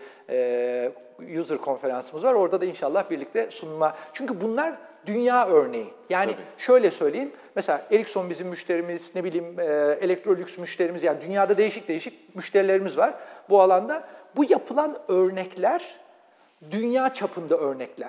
user konferansımız var. Orada da inşallah birlikte sunma. Çünkü bunlar dünya örneği. Yani tabii. Şöyle söyleyeyim. Mesela Ericsson bizim müşterimiz, ne bileyim Electrolux müşterimiz. Yani dünyada değişik değişik müşterilerimiz var bu alanda. Bu yapılan örnekler dünya çapında örnekler.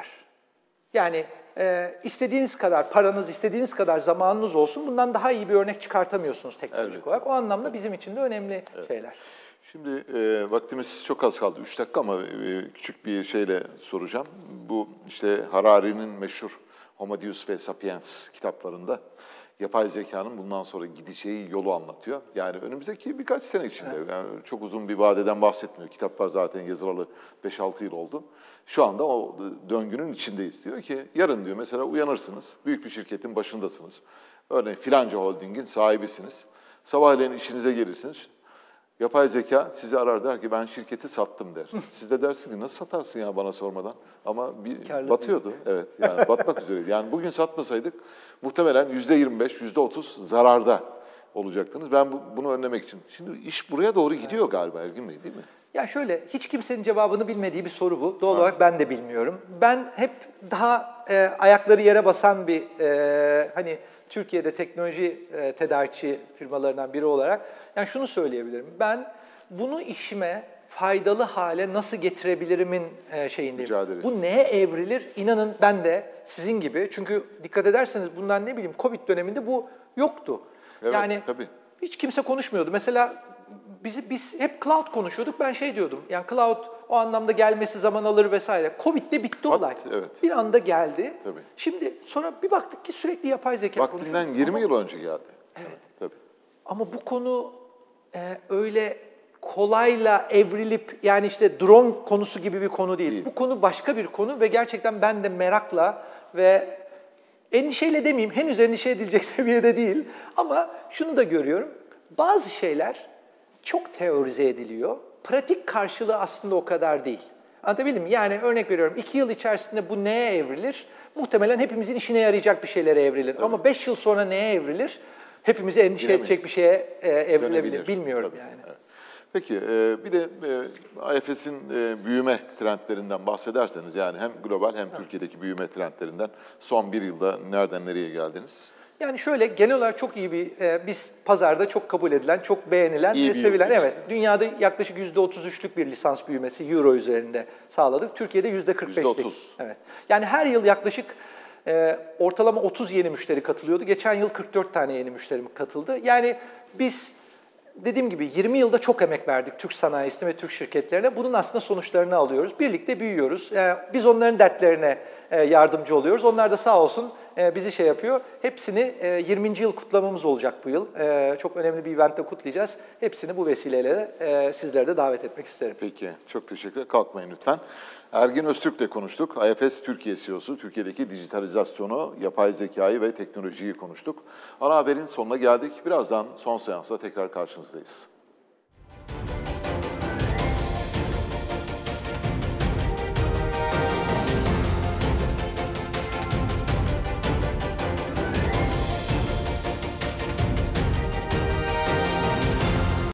Yani e, istediğiniz kadar paranız, istediğiniz kadar zamanınız olsun. Bundan daha iyi bir örnek çıkartamıyorsunuz teknolojik evet. olarak. O anlamda bizim için de önemli evet. şeyler. Şimdi e, vaktimiz çok az kaldı. Üç dakika ama e, küçük bir şeyle soracağım. Bu işte Harari'nin meşhur Homo Deus ve Sapiens kitaplarında yapay zekanın bundan sonra gideceği yolu anlatıyor. Yani önümüzdeki birkaç sene içinde, evet. yani çok uzun bir vadeden bahsetmiyor. Kitaplar zaten yazılalı beş altı yıl oldu. Şu anda o döngünün içindeyiz. Diyor ki yarın diyor mesela uyanırsınız, büyük bir şirketin başındasınız. Örneğin filanca holdingin sahibisiniz. Sabahleyin işinize gelirsiniz. Yapay zeka sizi arar der ki ben şirketi sattım der. Siz de dersiniz ki nasıl satarsın ya bana sormadan? Ama bir Karlı batıyordu. Değil. Evet yani batmak üzereydi. Yani bugün satmasaydık muhtemelen yüzde yirmi beş, yüzde otuz zararda olacaktınız. Ben bu, bunu önlemek için. Şimdi iş buraya doğru gidiyor evet. galiba Ergin Bey değil mi? Ya şöyle, hiç kimsenin cevabını bilmediği bir soru bu. Doğal ha. olarak ben de bilmiyorum. Ben hep daha e, ayakları yere basan bir, e, hani Türkiye'de teknoloji e, tedarikçi firmalarından biri olarak, yani şunu söyleyebilirim. Ben bunu işime faydalı hale nasıl getirebilirimin e, şeyindeyim. Mücadelesi. Bu neye evrilir? İnanın ben de sizin gibi, çünkü dikkat ederseniz bundan ne bileyim Covid döneminde bu yoktu. Evet, yani tabii. Hiç kimse konuşmuyordu. Mesela Biz, biz hep cloud konuşuyorduk. Ben şey diyordum, yani cloud o anlamda gelmesi zaman alır vesaire. Covid'de bitti olay. Evet. Bir anda geldi. Tabii. Şimdi sonra bir baktık ki sürekli yapay zeka konuşuyoruz. Vaktinden yirmi yıl önce geldi. Evet. Tabii. Ama bu konu e, öyle kolayla evrilip, yani işte drone konusu gibi bir konu değil. değil. Bu konu başka bir konu ve gerçekten ben de merakla ve endişeyle demeyeyim, henüz endişe edilecek seviyede değil. Ama şunu da görüyorum, bazı şeyler çok teorize ediliyor. Pratik karşılığı aslında o kadar değil. Anlatabildim mi? Yani örnek veriyorum, iki yıl içerisinde bu neye evrilir? Muhtemelen hepimizin işine yarayacak bir şeylere evrilir. Evet. Ama beş yıl sonra neye evrilir? Hepimizi endişe Bilemeyiz. edecek bir şeye e, evrilebilir. Dönebilir. Bilmiyorum Tabii. yani. Evet. Peki bir de I F S'in büyüme trendlerinden bahsederseniz, yani hem global hem evet. Türkiye'deki büyüme trendlerinden son bir yılda nereden nereye geldiniz? Yani şöyle, genel olarak çok iyi bir, e, biz pazarda çok kabul edilen, çok beğenilen iyi ve sevilen, evet, dünyada yaklaşık yüzde otuz üçlük bir lisans büyümesi Euro üzerinde sağladık. Türkiye'de yüzde kırk beşlik. yüzde otuz. Evet. Yani her yıl yaklaşık e, ortalama otuz yeni müşteri katılıyordu. Geçen yıl kırk dört tane yeni müşteri katıldı. Yani biz dediğim gibi yirmi yılda çok emek verdik Türk sanayisine ve Türk şirketlerine. Bunun aslında sonuçlarını alıyoruz. Birlikte büyüyoruz. Yani biz onların dertlerine e, yardımcı oluyoruz. Onlar da sağ olsun e, bizi şey yapıyor. Hepsini e, yirminci yıl kutlamamız olacak bu yıl. E, çok önemli bir eventte kutlayacağız. Hepsini bu vesileyle de e, sizlere de davet etmek isterim. Peki, çok teşekkür ederim. Kalkmayın lütfen. Ergin Öztürk'le konuştuk. I F S Türkiye C E O'su. Türkiye'deki dijitalizasyonu, yapay zekayı ve teknolojiyi konuştuk. Ana haberin sonuna geldik. Birazdan son seansla tekrar karşınızdayız.